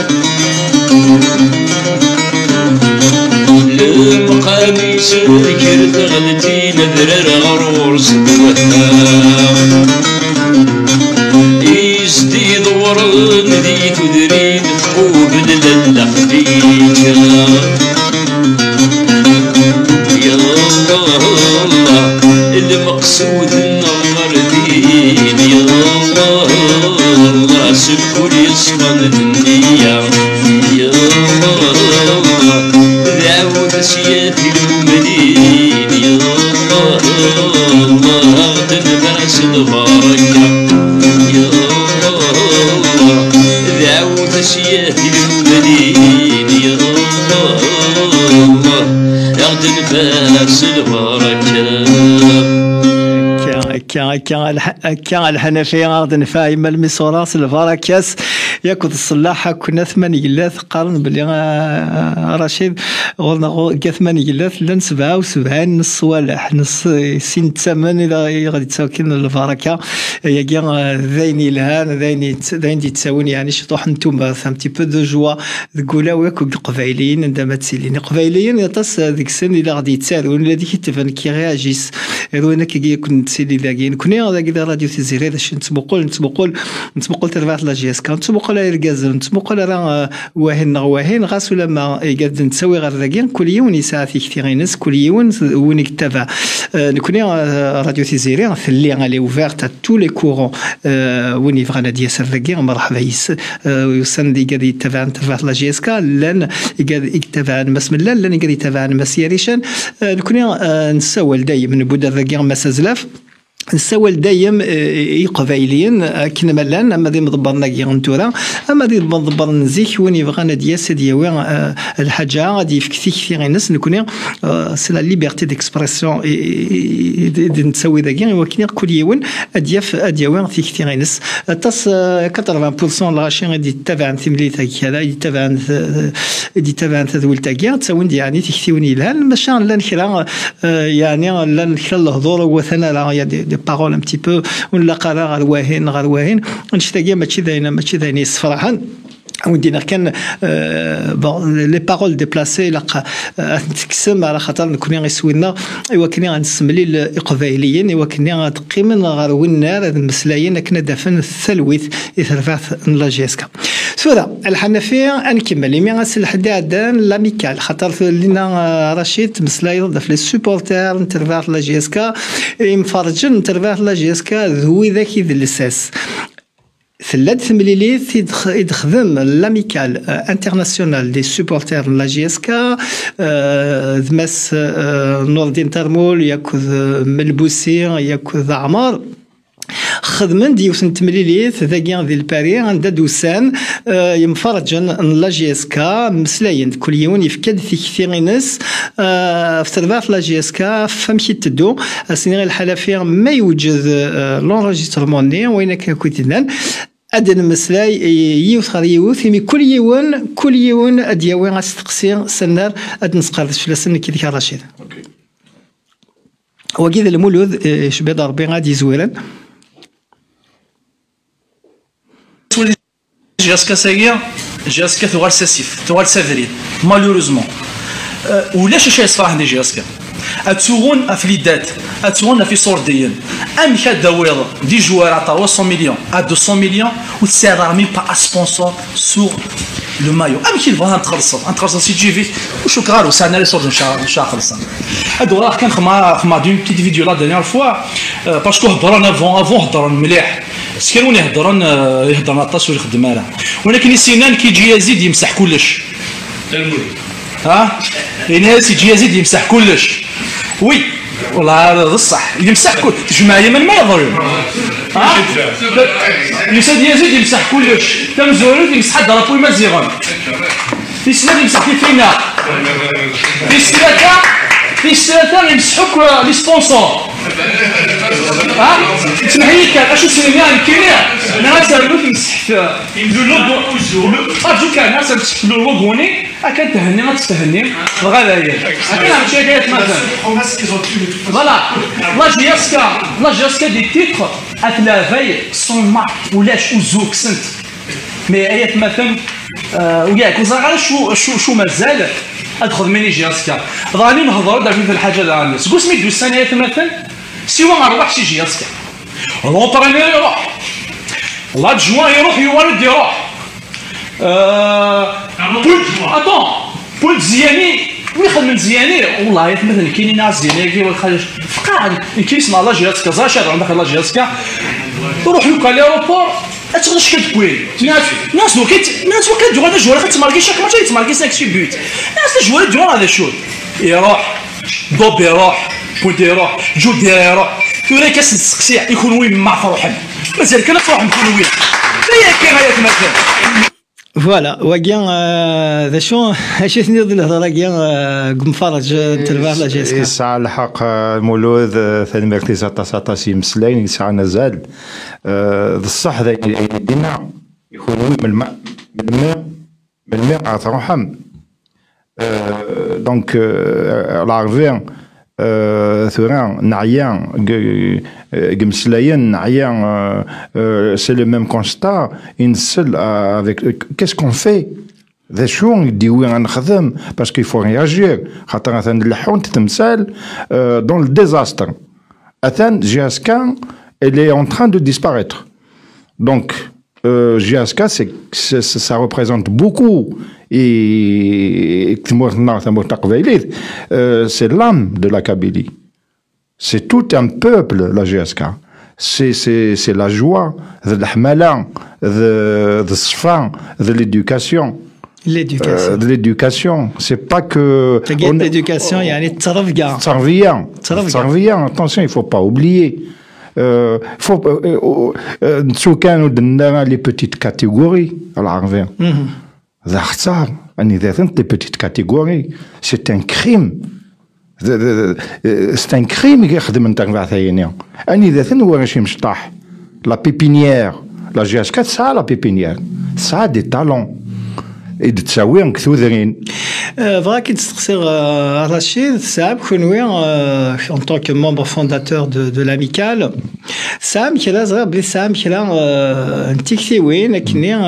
لمقامي سكر تغلتي نذرر غرور صدوتها يزدي ورد ذي تدرين ثقوب للخديجة يا الله المقصود النار دين يا الله سكر يصفن الدنيا يا الله دعوة سيادي المدين يا الله تنبعس البركة يا الله دعوة سيادي المدين يا الله تنبعس البركة كان الحنفية غادي فاهم الميسوراس الفراكاس ياكل الصلاحة كنا 8 جلات قارن بلي رشيد قلنا كا 8 جلات لان 77 نص صوالح نص سين ثمن إذا غادي تساوكين البركة يا كاع ذايني الهان ذايني تساوني يعني شطوح نتوما ان تي بو دو جوا تقولوا ياك القبايليين عندما تسيلين القبايليين يطاس هذيك السن اللي غادي يتسالون الذي كيتفن كي رياجيس انا كي كنت سيدي ذاكين كنا ذاك راديو تيزيري باش نتبقول تربع لا جي اس كان نتبقول الغاز نتبقول راه واهن غاس ولا ما قاد نسوي غير ذاكين كل يوم يساعد في كثير ناس كل يوم ونك تابع كنا راديو تيزيري في اللي غالي اوفيرت ا تو لي كورون وني فغانا ديال ذاكين مرحبا يسن دي قاد يتابع لا جي اس كان لان قاد يتابع مسم الله لان قاد يتابع مسيريشان كنا نسول دايما نبدا ذاكين مسازلاف نساول دايم قبايليين كنا ملان اما دي مضبرنا كي غنتورا اما دي مضبر نزيك وين يبغى دياس دياوي الحاجه غادي في كثير الناس نكوني سي لا ليبرتي ديكسبرسيون نسوي داكي ولكن كل يوم ادياوي في كثير الناس تص 80% لاشي غادي تتابع ثمليتا كذا يتابع تذول تاكيا تساوي يعني تكثيوني لان باش لا نكرا يعني لا نكرا الهضور وثنا لا بارول ان بتي بو ولا قرا غير نشتاقي ماشي داين صفراحا ودينا كان لي بارول ديبلاسي لقى تكسم على خاطر كنا غيسوينا ايوا كنا غنسملي القبايليين ايوا كنا غتقيمن غروينا هاد المسلايين كنا دافن الثلويث يثرفات لاجيسكا سورا الحنفيه نكمل لي غاسل حدادا لاميكال خاطر لينا رشيد مسلاي في لي سوبورتير نترفات لاجيسكا مفرجن نترفات لاجيسكا ذوي ذاك الاساس ثلاث ثمليليت يدخدم لاميكال انترناسيونال دي سوبورتير لا جي اس كا ذمس نور الدين ترمول ياكوذ ملبوسي ياكوذ عمار خدمن ديوثن تمليليت ذاكيان ذي الباري عند دوسان يمفرجن لا جي اس كا مسلاين كل يوم يفكد في كثير ناس في تربات لا جي اس كا فمشي تدو السنين الحلفيه ما يوجد لونجسترمون ني وين كوتينان ادن مسلاي يوث غير يوث مي كل يوم ادياوي غاستقسي سنار اد نسقر في لسن كي ديك رشيد وكذا المولود شبه ربي غادي زويران جاسكا سايا جاسكا ثوال ساسيف ثوال سافرين مالوروزمون ولاش شي يصفح عندي جاسكا اتسوغون افليدات اتسوغون في صورديين ام كاد داويض دي جوار عطا 100 مليون ا 200 مليون وتسير مي با سبونسور سور لو مايو ام كي بغا نتخلص سي جي في وشو كارو سانا لي صور ان شاء خلص هادو راه كان خما دون بتيت فيديو لا دانيير فوا باسكو هضرنا افون هضرنا مليح سكرون يهضرنا طاس ويخدم راه ولكن السنان كيجي يزيد يمسح كلش ها الناس يجي يزيد يمسح كلش وي والله هذا الصح يمسح كل جماعه من ما يضر ها يزيد يمسح كلش تمزورو يمسح درابوي مزيغون في سنه يمسح فينا في الثلاثه يمسحوك لي سبونسور ها اسمح لي كان اشو سينيان كينيا ناس اللي تمسح لو لوغو ارجوك ناس تمسح لو لوغوني اكن تهني ما تستهني الغلايه اكن شي حاجات مثلا فوالا لا جياسكا دي تيتر اتلافاي سون ما ولاش وزوك سنت مي ايات مثلا وياك وزغال شو مازال ادخل مني جياسكا راني نهضر دابا في الحاجه تاع سكو سميتو السنه مثلا سيوا ما ربحش جياسكا لونطرينير يروح لادجوان يروح يوالد يروح بول زياني ويخدم زياني والله مثلا كاينين ناس زياني كي الخارج فقاعد كي يسمع لا جياسكا زاشر عندك لا جياسكا يروح يوكا ليروبور اتغش كتكوين ناس وكات جوار الجوار تماركي شاك ماتش تماركي 5 بوت ناس الجوار الجوار هذا شوت يروح دوب يروح بوينت يروح جود يروح توري كاس السقسيع يكون وين مع فرحان مازال كان فرحان يكون وين هي كاين هاياك مثلا فوالا وكان ذا شو اش تنيض الهضره كان مفرج تلفاح لا جيسكا يسعى الحق مولود ثاني مركز تاسي مسلاين يسعى نزال الصح ذا يدينا يكون من الماء عطرحم دونك العربية ثوران نعيان قمسلاين نعيان سي لو ميم كونستا ينسل افيك كيس كون في ذا شو يديوي غنخدم باسكو يفو رياجير خاطر مثلا نلحون تمثال دون الديزاستر اثان جياسكا elle est en train de disparaître donc GSK ça représente beaucoup et c'est l'âme de la Kabylie. C'est tout un peuple, la GSK. C'est la joie, de l'ahmala, de l'sfan, de l'éducation. De l'éducation. C'est pas que... L'éducation, il y a les tsarvia. Attention, il faut pas oublier. نتو كانوا درنا لي بوتيت كاتيجوري العربيه ذا اختار اني اذا ثنت لي بوتيت كاتيجوري سي ان كريم سي ان كريم يخدم انت تاع ثاني اني اذا ثن هو ماشي مشطاح لا بيبينيير لا جي اس 4 سا لا بيبينيير سا دي تالون تساوي كثوذرين Vrai qu'il se Rachid, Sam, Kunoué, en tant que membre fondateur de l'amicale, Sam, qui a Sam, qui a un petit win, qui n'est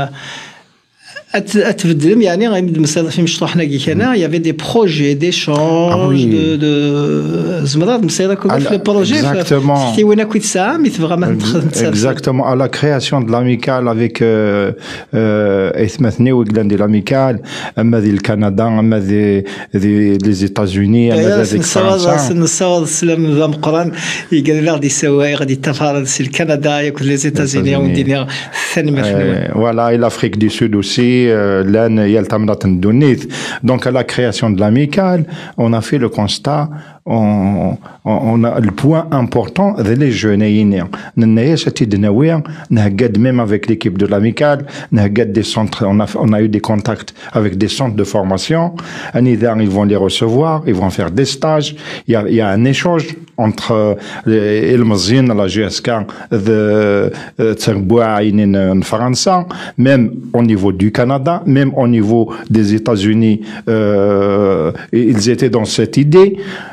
أتبدلم يعني غيمد المسألة في مشروعنا كنا il y avait des projets d'échange de زمرات مسألة كلها في البروجي في وين كنت ساعة مثل vraiment exactement à la création de l'amicale avec إثمثني وقلنا دي l'amicale أما ذي الكندا أما ذي les États-Unis أما ذي فرنسا نصور السلام ذا مقران يقال لي غادي يسوي غادي يتفرد في الكندا ياكل les États-Unis والدنيا ثاني ما voilà et l'Afrique du Sud aussi donc à la création de l'amicale, on a fait le constat, on a le point important des jeunes. Même avec l'équipe de l'amicale, on a eu des contacts avec des centres de formation. Ils vont les recevoir, ils vont faire des stages. Il y a un échange entre المزين la GSK de en France, même au niveau du Canada, même au niveau des États-Unis, ils étaient dans cette idée.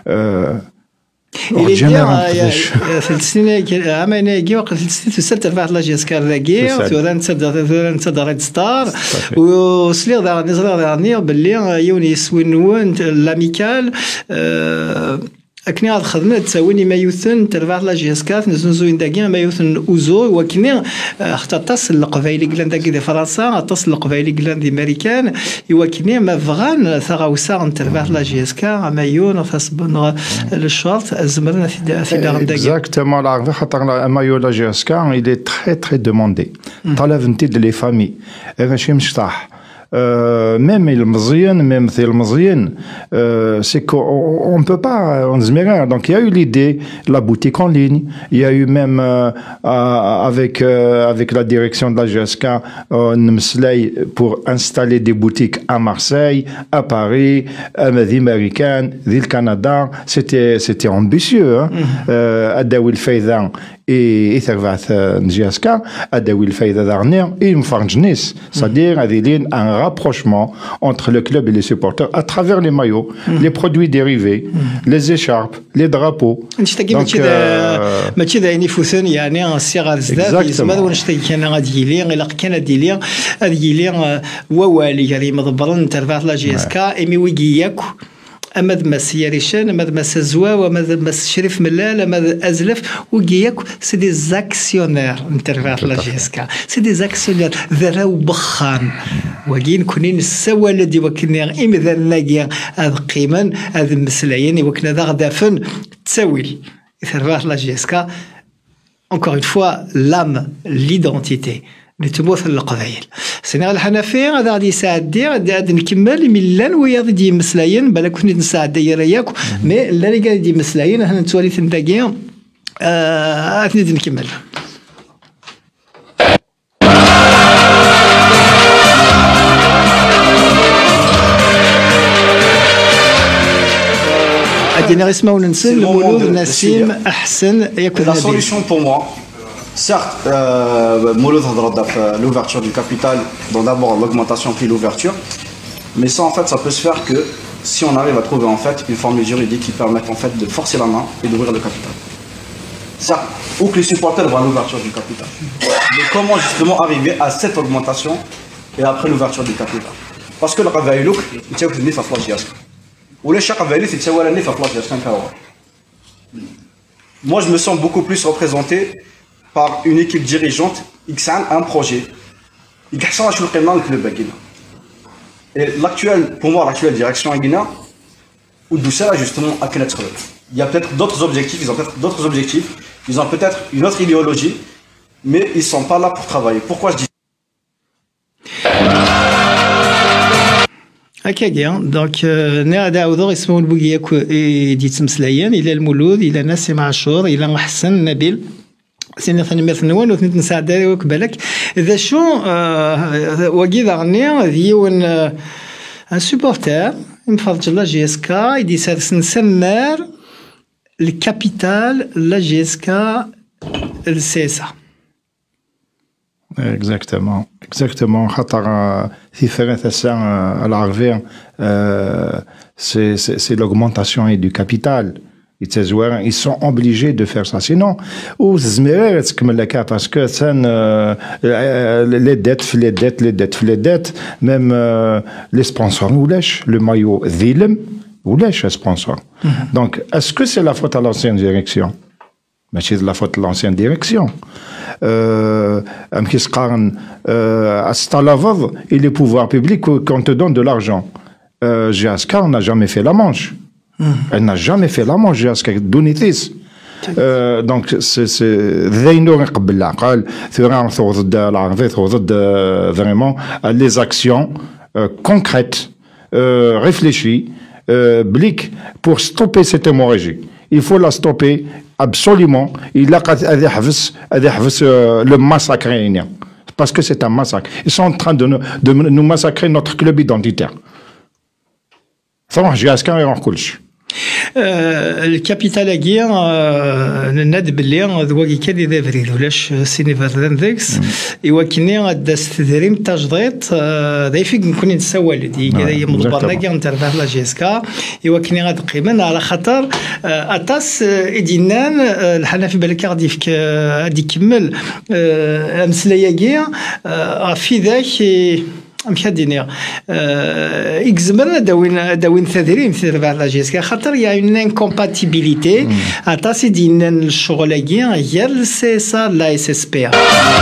في السنة عامين يجي وقت في السنة ترفعت لاجيس كار لاجي ثوران تصدر ريد ستار وسليغ دار نزرع باللي يوني يسوين لاميكال أكني عاد خدمة تساويني ما يوثن ترفع لا جي اس 4 نزوين داكيا ما يوثن اوزو وكني حتى تصل القبايلي كلان داكي دي فرنسا تصل القبايلي كلان دي امريكان وكني ما فغان ثغاوسا ترفع لا جي اس 4 ما يون فاصبن الشرط الزمرنا في دار داكي exactement la خاطر مايو لا جي اس 4 il est très très demandé طلب انت لي فامي ماشي مشطاح même le Mzien, même le Mzien, c'est qu'on ne peut pas en zmérer. Donc il y a eu l'idée, la boutique en ligne, il y a eu même avec la direction de la GSK pour installer des boutiques à Marseille, à Paris, à Américaine, ville Canada. C'était ambitieux. Adawi Faydan et Thervat GSK, Adawi Fayda dernier et Mfarnjnis, c'est-à-dire un rapprochement entre le club et les supporters à travers les maillots, les produits dérivés, les écharpes, les drapeaux. Donc, ماشي ذا يفوثن يعني الصغار زاد يسمى ونشتي كان غادي لي غير كان ديلي هذه لي ووالي يعني مضبرن ترفعت لا جي اس كا ايمي ويجياك أمد مس ياريشان أمد مس زوا وأمد مس شريف ملال أمد أزلف وجياك سي دي زاكسيونير نترفعت لا جي اس كا سي دي زاكسيونير ذراو بخان وكين كونين السوا الذي وكنا إمذا نلاقي هذا قيما هذا مسلعين وكنا ذا غدافن تساوي ترفعت لا جي اس كا encore une fois l'âme l'identité نتموثل القبائل سينا الحنفي هذا غادي يساعد غادي نكمل ملان ويا غادي يمسلاين بالك كنت نساعد ياك مي لا اللي غادي يمسلاين حنا نتوالي تنداكيا غادي نكمل غادي نسمعوا ننسى المولود نسيم احسن ياكل la solution pour moi. Certes, Mouloud a l'ouverture du capital, donc d'abord l'augmentation puis l'ouverture, mais ça en fait ça peut se faire que si on arrive à trouver en fait une formule juridique qui permette en fait de forcer la main et d'ouvrir le capital. Certes, ou que les supporters voient l'ouverture du capital. Mais comment justement arriver à cette augmentation et après l'ouverture du capital? Parce que le Ravaïlouk, il tient que le nif à flash. Ou les chats Ravaïlouk, il tient que le nif à flash. Moi je me sens beaucoup plus représenté par une équipe dirigeante qui a un projet. Et pour moi, l'actuelle direction à Guinée, ou d'où ça justement à quel être. Il y a peut-être d'autres objectifs, ils ont peut-être une autre idéologie, mais ils ne sont pas là pour travailler. Pourquoi je dis هكاكيا دونك نادا عوضو اسمه البوكياك يدي تمسلايان الى المولود الى ناسم عاشور الى حسن نبيل سينا ثاني مثل نوان وثنيت نساعد داري بالك ذا شو وكي غني ديون ان سوبورتر مفضل لا جي اس كا يدي سارسن سمار الكابيتال لا جي اس كا السيسا Exactement. خاطر في ثلاثة ساعة العربية c'est l'augmentation du capital. Ils sont obligés de faire ça. Sinon, aux Zmérer, comme le cas, parce que les dettes, même les sponsors, le maillot Zilem, ou les sponsors. Donc, est-ce que c'est la faute à l'ancienne direction? Mais c'est la faute à l'ancienne direction. Et les pouvoirs publics, quand on te donne de l'argent. GSK n'a jamais fait la manche. Elle n'a jamais fait la manche, GSK Donitis. Donc, c'est vraiment les actions concrètes, réfléchies, bliques pour stopper cette hémorragie. Il faut la stopper absolument. Il a le massacre. Parce que c'est un massacre. Ils sont en train de nous massacrer notre club identitaire. الكابيتال اكيا ناد بلي ذواكي كان اذا فريد ولاش سيني فردان ذيكس ايوا كني غادا استدريم تاجديت ذا فيك نكون نسوال دي كذا مضبرنا كي نترفع لا جيسكا ايوا كني غاد قيمه على خاطر اطاس ادينان الحنا في بالك غادي فيك غادي يكمل امسلايا كيا في ذاك مشادينيا اكزمرنا داوين ثادرين في ربع لا جيسكا خاطر يا اون انكومباتيبيليتي عطاسي دينا الشغل كيا غير السي اس ا لا اس اس بي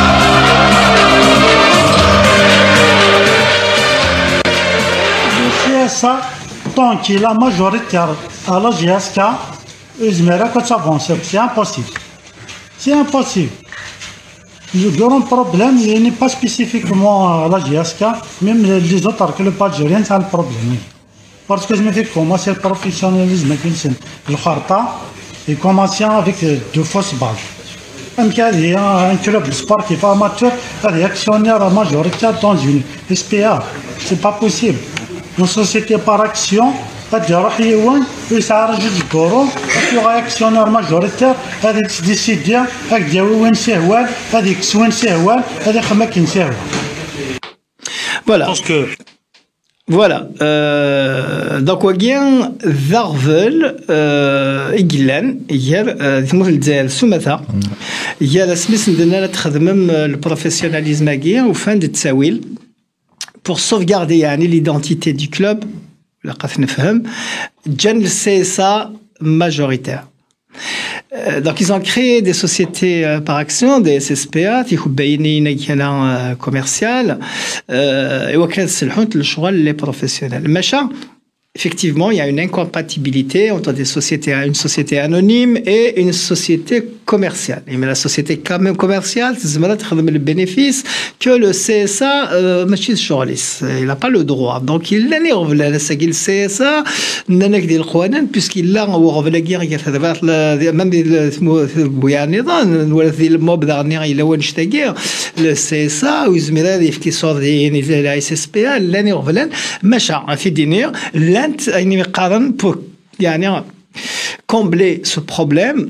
السي اس ا طونكي لا ماجوريتير على جيسكا ازمرا كتافونسي سي امبوسيبل Le grand problème, il n'est pas spécifiquement à la GSK, même les autres clubs algériens, c'est le problème. Parce que je me fais commencer le professionnalisme, le Kharta, et commencer avec de fausses bases. Un club sportif amateur, un actionnaire majoritaire dans une SPA, c'est pas possible. Une société par action, راح يوان ويسعر جوج كورو يبقى اكسيونير ماجوريتير هذيك ديسيدي هاك دياوي وين سهوال هذيك سوين سهوال هذيك خماكين سهوال فوالا فوالا دونك وكيان ذاغفل إجلان يار ثمور الجزائر سمثا يار سميس ندنا تخدم البروفيسيوناليزم كيا وفان دو التساويل pour sauvegarder يعني l'identité du club la نفهم جن CSA majoritaire. Donc ils ont créé des sociétés par action, des SSPA, qui sont commerciales, et auxquelles se le les professionnels. Machin. Effectivement, il y a une incompatibilité entre une société anonyme et une société commerciale. Mais la société commerciale, c'est le bénéfice que le CSA, il n'a pas le droit. Donc, il l'énerve, le CSA, puisqu'il a la guerre, même le CSA, qui sort de la SSPA, l'énerve, machin, a fait dîner, pour combler ce problème,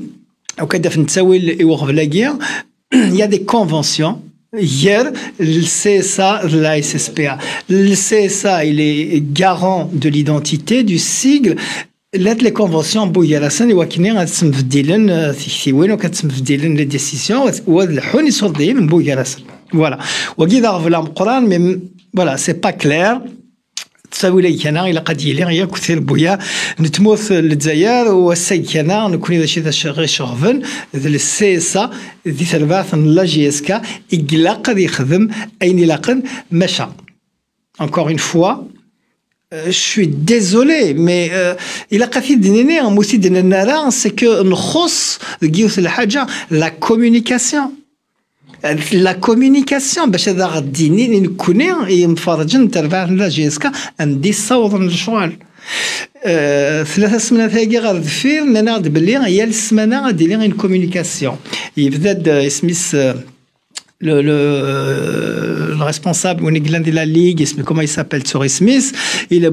il y a des conventions. Hier, le CSA, la SSPA. Le CSA, il est garant de l'identité, du sigle. Les conventions, les décisions, voilà. Voilà, c'est pas clair. تساوي لي كنا الى قد يلي يا كثير بويا نتموت للجزائر والسي كنا نكون اذا شي غير شغفن السي اس ا دي ثلاث لا جي اس كا يقلق قد يخدم اين لاقن مشى encore une fois je suis désolé mais il a قاعد دينيني موسي دينا نرى c'est que نخص كيوث الحاجه la communication la communication باش هذا غديني نكوني مفرجين تربع لا جيسكا عندي صوت الشوال 3 سمانات هاكي غادفير انا غاد بلي هي السمانه غادي لي غين كومونيكاسيون يبدا سميث le responsable de la ligue, comment il s'appelle, Tsuri Smith, il a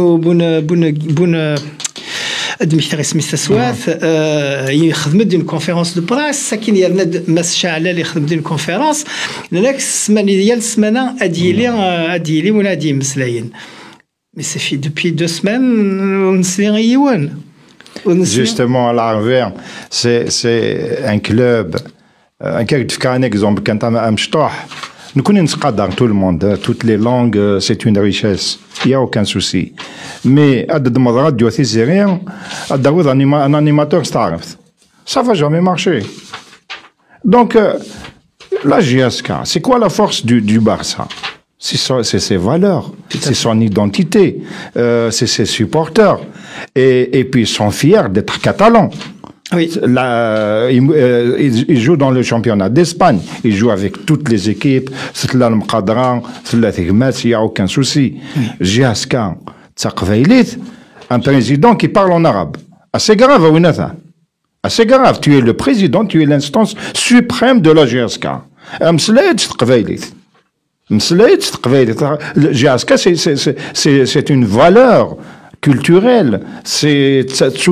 Dmitri Smith Aswath, il a d'une conférence de presse, ça qui y a Mas Sha'ala, il a d'une conférence, la semaine, il y a le semaine, Adili ou Nadim Slayin. Mais c'est fait depuis 2 semaines, on ne sait rien. Justement, à l'envers, c'est un club. Un exemple, quand on a un mchtoh, nous connaissons tout le monde, toutes les langues, c'est une richesse, il n'y a aucun souci. Mais, à de radio, c'est rien, à d'avoir un animateur, ça va jamais marcher. Donc, la GSK, c'est quoi la force du Barça? C'est ses valeurs, c'est son identité, c'est ses supporters. Et puis, ils sont fiers d'être catalans. Oui. Là, il joue dans le championnat d'Espagne. Il joue avec toutes les équipes. C'est là le Mqadran, c'est là il n'y a aucun souci. Jiaska, Tsaqvailit, un président qui parle en arabe. Assez grave, Winatha. Assez grave. Tu es le président, tu es l'instance suprême de la Jiaska. Mslaïd Tsaqvailit. Mslaïd Tsaqvailit. Jiaska, c'est une valeur culturel, c'est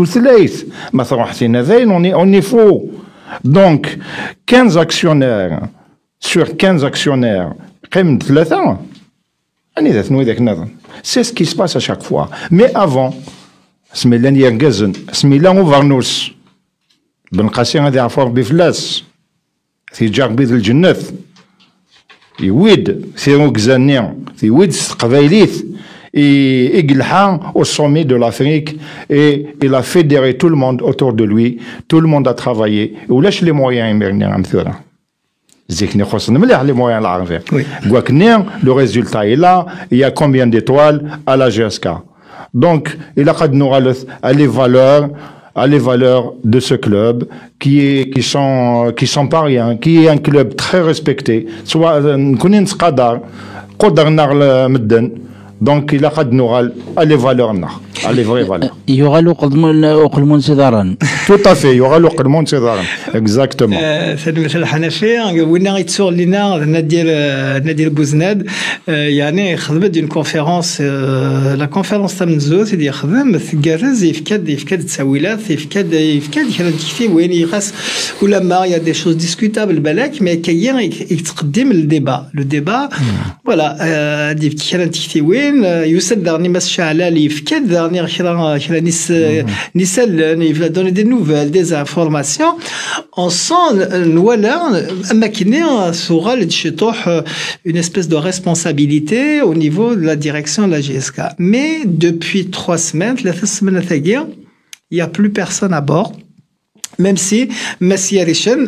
on est faux. Donc, 15 actionnaires sur 15 actionnaires, c'est ce qui se passe à chaque fois. Mais avant, Smilan Yergezen, Smilan Ouvarnous, Ben Qassir a fait biflas, c'est Jarbid el Jannat, Iwid, c'est Oxanian, c'est Iwid Sqavailit. Et Iglha au sommet de l'Afrique et il a fédéré tout le monde autour de lui, tout le monde a travaillé. Ou lâche les moyens, les moyens là. Le résultat est là, il y a combien d'étoiles à la GSK. Donc, il a les valeurs de ce club qui sont pas rien, qui est un club très respecté. Soit, donc il a les valeurs, les vraies valeurs. Il y aura tout à fait, il y aura exactement. C'est le Hanafi, on a été sur l'INA, Nadir Bouznad, يعني خدمت d'une conférence, la conférence تمنزو سيدي خدم تجرز يفكاد تساويلات يفكاد كلام كثير وين يقاس ولا ما il y a des choses discutables بالك mais كاين يتقدم le débat voilà دي كلام كثير وين يوسد دارني مس شعلة اللي يفكاد دارني خلا نسال il va donner des nouvelles des informations on sent voilà أما سورال تشطح une espèce de responsabilité au niveau de la direction de la GSK. Mais depuis 3 semaines, il n'y a plus personne à bord. Même si Messia Richen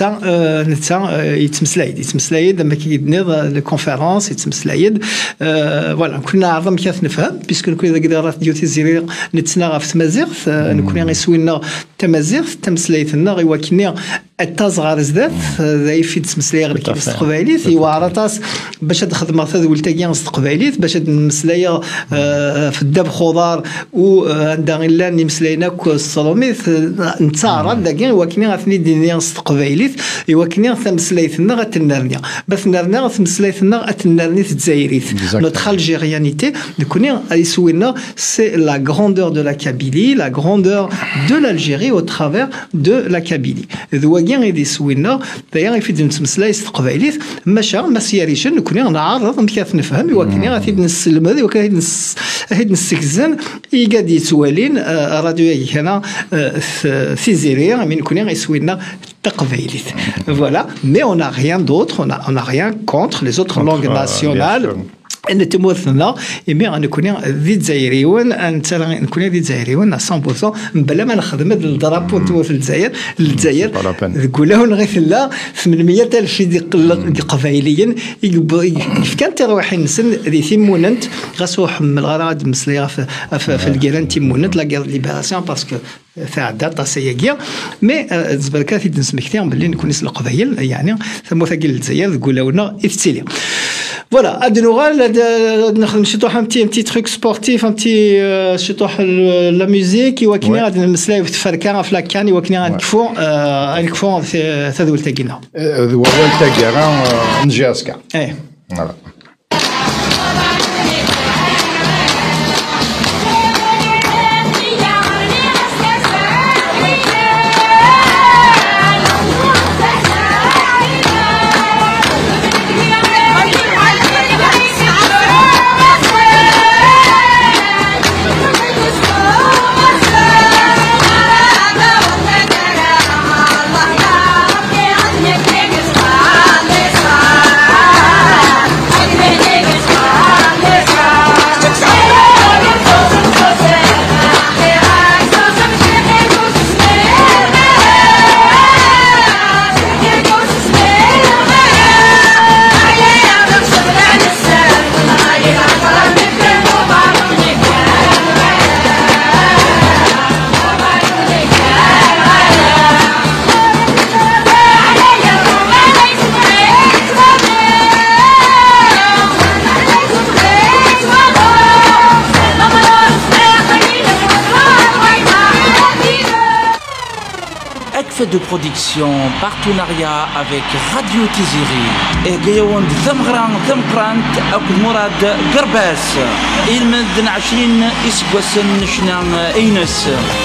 يتمسلايد لما كيدير الكونفيرونس يتمسلايد فوالا كنا عرضنا كيف نفهم بيسكو كنا اذا قدرت ديوتي الزرير نتسنى في تمازيغ نكون غيسوينا تمازيغ تمسلايتنا غيوا كنا التازغار زدات ذاي في تمسلايغ اللي كيف استقباليت يوارطاس باش تخدم هذا ولتاكيا استقباليت باش نمسلايا في الدب خضار وعندها غير نمسلايناك الصلوميت نتعرض داكين وكني غاتني دينيا استقباليت وكني تمسلايتنا غتنرنيا باش نرنا تمسلايتنا غتنرني تزايريت notre algérianité نكوني غيسوينا c'est la grandeur de la Kabylie la grandeur de l'Algérie au travers de la Kabylie كاين غيدي سوينا داير يفيد نتمسلا يستقباليت ماشا مسياريشن نكوني نعرض كيف نفهم وكني غادي نسلم هذه وكاين هاد نسكزن يقاد يتوالين راديو هنا في زيريا من كوني غيسوينا تقبيليت voilà mais on n'a rien d'autre on n'a rien contre les autres langues nationales ان تموثنا يمي غنكون ذي الجزائريون انت نكون ذي الجزائريون 100% بلا ما نخدم هذا الدرابو نتوما في الجزائر نقول له غير لا 800,000 قبائليا كان تروحين نسن ذي ثيموننت غاسوح من الغراد مسليه في الكيران تيموننت لا غير ليبراسيون باسكو ثاعدا طاسياكيا مي زبركا في نسمكتي باللي نكون نسل القبائل يعني ثم ثقيل الجزائر تقول لنا افتيلي فوالا ادنوغال نخدم شي طوح ان تي تروك سبورتيف ان تي شي طوح لا ميوزيك يوكني غادي نمسلاو في الفركه في لاكان يوكني غنكفو في تدول تاكينا هو تاكيرا نجاسكا ايه فوالا de production, partenariat avec Radio Tiziri et Gayawan Zamgrant Akud Mourad Garbas Ilmed Nachin Isgwasen Nishnan Eines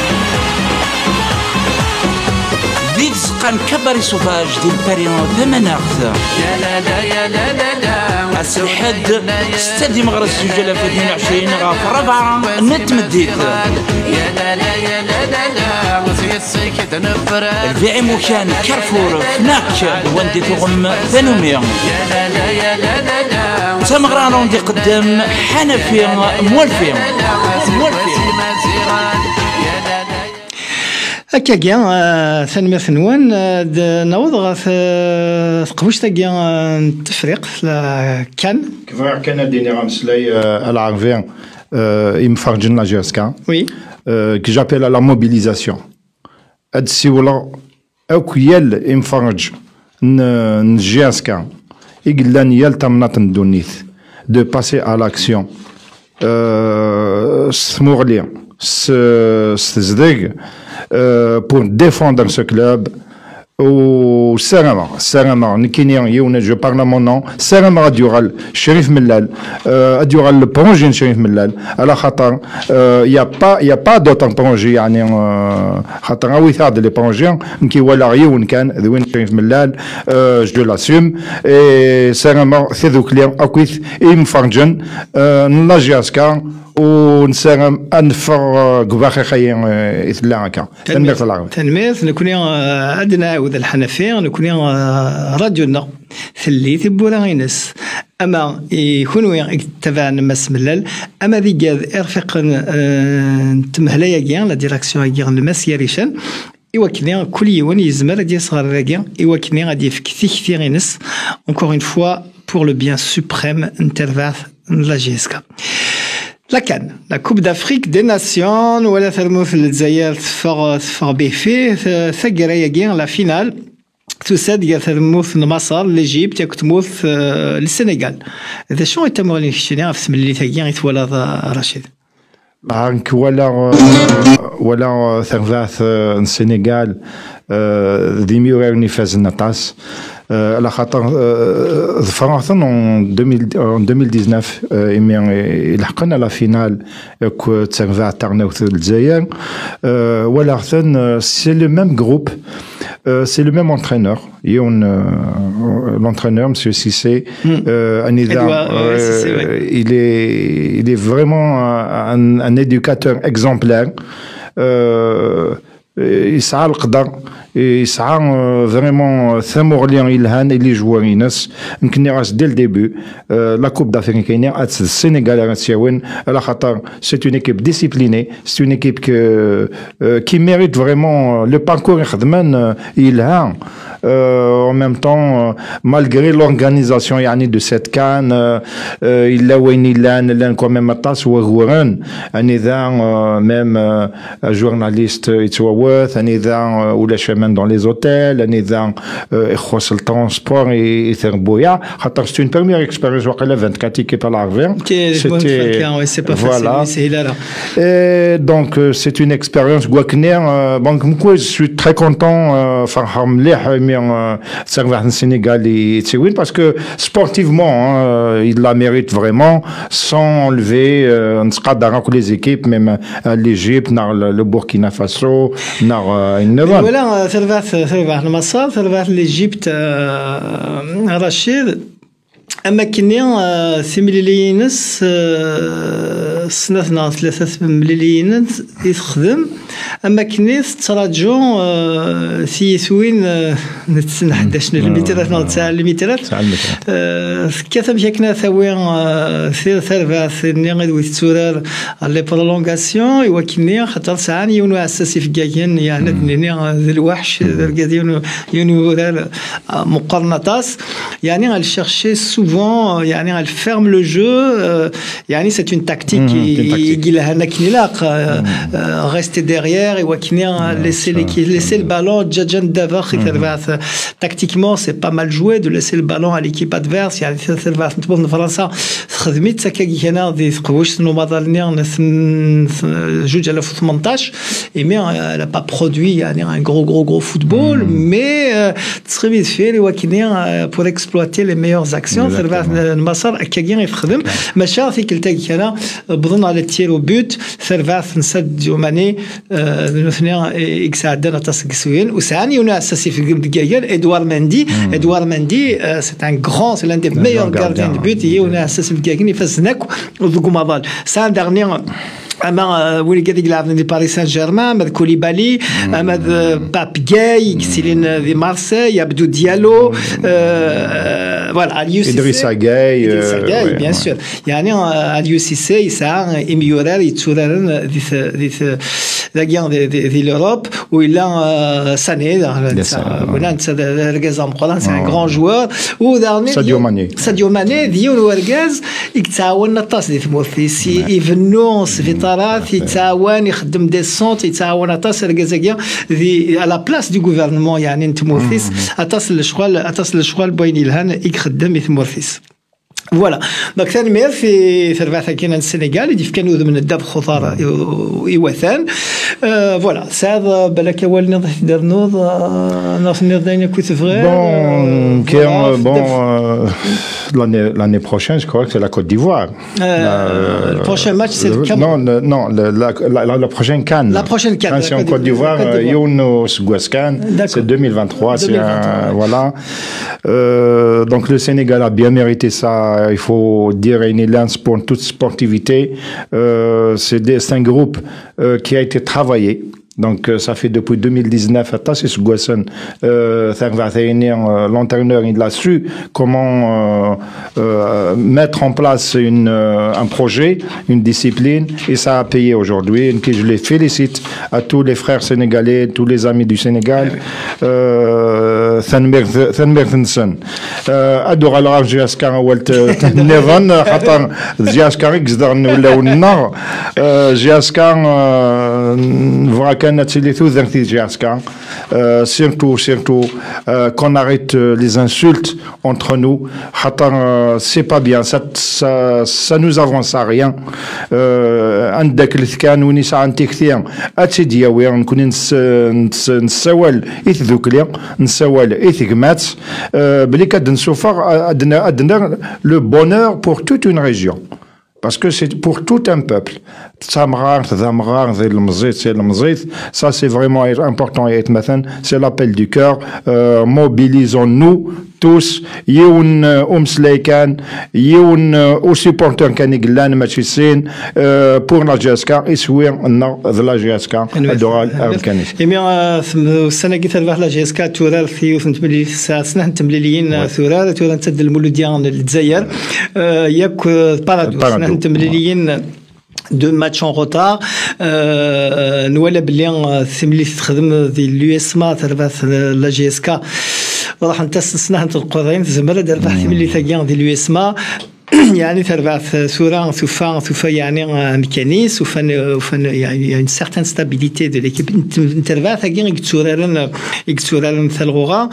Didsqan Kabari Sauvage d'Ilparion Themenarth Ya la la ya la la la الحد استدي مغرس السجل في 22 غاف 4 نتمديت يا لا لا يا لا لا لا وسيسك تنفر البيع مكان كارفور فناك وندي تغم ثانومي يا لا لا يا لا لا لا تمغران وندي قدام حنفي مولفي هكا كاع ثاني ثنوان نعوض غاف قبوش تاكيا التفريق كان كيف كان ديني غامسلاي العرفين يمفرجن لا جيسكا وي كي جابيل لا موبيليزاسيون هاد السيوله اوكيال يمفرج نجيسكا يقلان يال تمنات ندونيث دو باسي à l'action سموغلي ستزدق pour défendre ce club ou Sarama Nikinian Youna je parle à mon nom Sarama Dural Sherif Mellal Dural le Pongin Sherif Mellal alors Khatar il y a pas d'autres Pongin يعني Khatar oui ça de les Pongiens qui voilà Youn kan de Win Sherif Mellal je l'assume et Sarama c'est du client acquis et Mfarjan Najaska ونساهم انفر قباخي خيين إثلاعك تنمية العرب تنمية نكون عندنا وذا الحنفية نكون راديونا ثليث بوراغينس اما يكونوا تبعنا مسملل اما ذي جاذ ارفق تمهلايا كيان لا ديراكسيون كيان المسيريشن إوا كنا كل يوم يزمر غادي يصغر راكيا إوا كنا غادي يفك كثيرينس encore une fois pour le bien suprême intervalle la GSK. La CAN, la Coupe d'Afrique des Nations, ou la Thermouf l'Zaïr Tfar Befé, Thagarayaguin, la finale, tout ça, il y a Thermouf Namassar, l'Égypte, il y a Thermouf le Sénégal. Et شنو يتم الانفشاري في اللي تاجين يتولى رشيد؟ عنك ولا ثغاث السنغال ديميو راني فاز النطاس على خاطر فرنسا en 2019 لحقنا لا فينال تاع تاعنا الجزائر ولا ثان سي لو ميم جروب c'est le même entraîneur. L'entraîneur, M. Cissé, il est vraiment un éducateur exemplaire. يسعى القدر يسعى فريمون ثمور لي الهان اللي جواري ناس يمكن راس ديال ديبي لا كوب دافريك كاينه السنغال غاتساون على خاطر سي اون ايكيب ديسيبليني سي اون ايكيب كي ميريت فريمون لو باركور يخدمان يلها en même temps malgré l'organisation يعني de cette CAN إلا وين إلا quand même طاس وغورن أني ذا même journaliste يتواوث أني ذا ولا شمان dans les hôtels أني ذا يخص الترونسبور يثربويا خاطر c'est une première expérience وقيلا 24 équipes à l'arrière c'est pas voilà. facile là et donc c'est une expérience guakner donc moi je suis très content فرحان مليح servir le Sénégal et Tsewin parce que sportivement il la mérite vraiment sans enlever les équipes même l'Égypte le Burkina Faso voilà servir le Massar servir l'Égypte Rachid أما كنيا 6 مليون سنة 3 مليون يخدم أما كنيا تراجعون سيسوين نتسنى 11 المترات نتاع المترات كثم شكنا ثوين ثلاثة نغد ويتسورر لي برولونغاسيون إوا كنيا خاطر ساعة يونو أساسي في كاكين يعني نيني ذي الوحش يونو مقارنطاس يعني غال شيرشي souvent يعني elle ferme le jeu يعني c'est une tactique qui rester derrière et laisser le ballon tactiquement c'est pas mal joué de laisser le ballon à l'équipe adverse يعني نتبض فرنسا خدمت سكاكي هنا ذي قوش سنو مضالني جوج 2018 et mais elle a pas produit يعني un gros football mais très vite fait pour exploiter les meilleures actions المسار كاين يخدم ماشي فيك التاكي انا بظن على التير وبوت ثرفاث نسد يوماني نثنيا اكس عندنا تسكسوين وساني ونا اساسي في الجايين ادوار مندي سي ان غران سي لان دي ميور غارديان دو بوت هي ونا اساسي في الجايين يفزنك وذوك مضال سان دارنيير أما ولي قاعد يلعب في باريس سان جيرمان ماذ كوليبالي ماذ باب جاي كسيلين في مارسيل يبدو ديالو فوالا اليو سي إدريسا جاي بيان سور يعني اليو سي سي يسعى إميورال يتسوررن ذاكيان دي لوروب وإلا ساني ولا ركاز مقولان سي ان غران جوار ودارني ساديو ماني ديال وركاز يتعاون الطاس دي ثمورثيس يفنو في طرات يتعاون يخدم دي سونت يتعاون الطاس ركازاكيا على بلاس دو غوفرنمون يعني نتمورثيس الطاس الشغل بين الهان يخدم يثمورثيس فوالا دونك ثاني مير في ثرباثا كاين السنغال يدي كانوا من الداب خطار يوثان فوالا ساد بالك اول نض دار نوض نض كنت فغير bon l'année prochaine je crois que c'est la Côte d'Ivoire le prochain match c'est le Cameroun non la prochaine CAN c'est en Côte d'Ivoire Younous Gouaskan c'est 2023 voilà donc le Sénégal a bien mérité ça il faut dire une lance pour toute sportivité c'est un groupe qui a été travaillé. Donc ça fait depuis 2019 à Tassis Gouassan, l'entraîneur il a su comment mettre en place un projet, une discipline et ça a payé aujourd'hui. Et je les félicite à tous les frères sénégalais, tous les amis du Sénégal. ثنمير ثنسن ادو على جياسكا ولت نيفان خاطر جياسكا يقدر ولا النار جياسكا فوا كانت لي ثوذن في جياسكا surtout qu'on arrête les insultes entre nous خاطر c'est pas bien ça nous avance à rien عندك الثكان ونساء عندي كثير اتي دياوي نكون نسوال يثذوكلي نسوال إثقمات بلي كاد نسوفر أدنى le bonheur pour toute une région parce que c'est pour tout un peuple ça c'est vraiment important c'est l'appel du cœur mobilisons-nous توس يون أمسلاي كان يون أو سيبورتر كان يقلان ماشي سين بور لا جاسكا يسوي أن لا جاسكا الدوغال الكنيس السنة قلت لا جاسكا تورار في تملي سنة تمليليين ثورار تورار تد المولوديان الجزائر ياك بارادوس سنة تمليليين دو ماتش اون روتار نولا بلي ثملي تخدم ذي اليو اس ما تربح لا جي اس كا راح نتسنسنا القرين زمرد ربح ثملي ثقيان ذي اليو اس ما يعني تربع ثورة ثوفا يعني ميكانيس ثوفا يعني une certaine stabilité de l'équipe تربع ثقيان يكتورارن ثلغوغا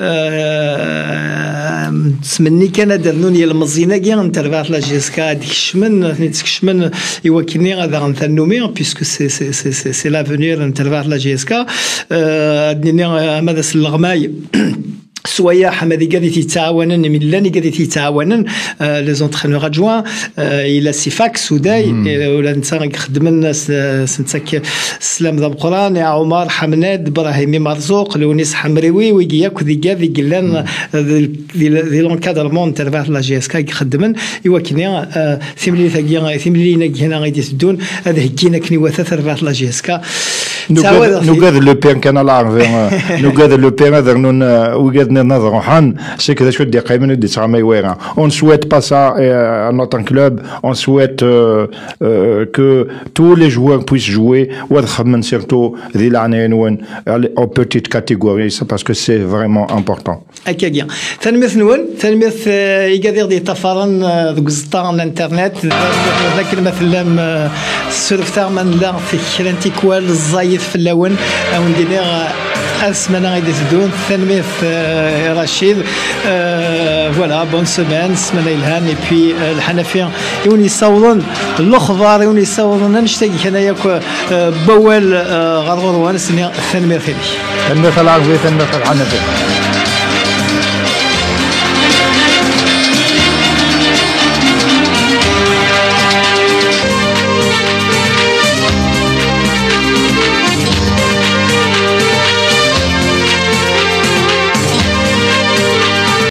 تسمني كان درنون يا المزينة كيان تربع لا جيسكا ديك الشمن يوكلني غادا غنثنومي بيسكو سي لافونير تربع لا جيسكا دنيا ماذا الغماي سوايا حمادي قاعد يتعاونن ملاني قاعد يتعاونن لي زونترينور ادجوان الى سيفاك سوداي ولا نتا خدمنا سنتك سلام ذا القران يا عمر حمناد ابراهيمي مرزوق لونيس حمريوي وياك ذي كاع ذي قلان ذي لونكادرمون تاع لا جي اس كا يخدمن يوكني ثملي ثقيا ثملي هنا غادي يسدون هذا هكينا كني وثاث لا جي اس كا نقاد لو بيان كان العربي نقاد لو بيان هذا وقاد نظر حن سي كذا شو دي قايمين ودي تعمي ويرا on souhaite pas ça à notre club on souhaite que tous les joueurs puissent jouer وخمن surtout ذي العناوين en petite catégorie ça parce que c'est vraiment important اكيد ثانميث نون ثانميث يقدر دي طفران ذوك الزطان الانترنت ذاك مثلا سورفتار من لا في كرانتي كوال الزايد في اللون او ندير السمانه غادي تدون ثانميث رشيد فوالا بون سيمين سمانه الهان اي بي الحنفيه يوني يصوضون الاخضر يوني يصوضون نشتاق هنايا بوال غرغر وانس ثانميث العربي ثانميث الحنفيه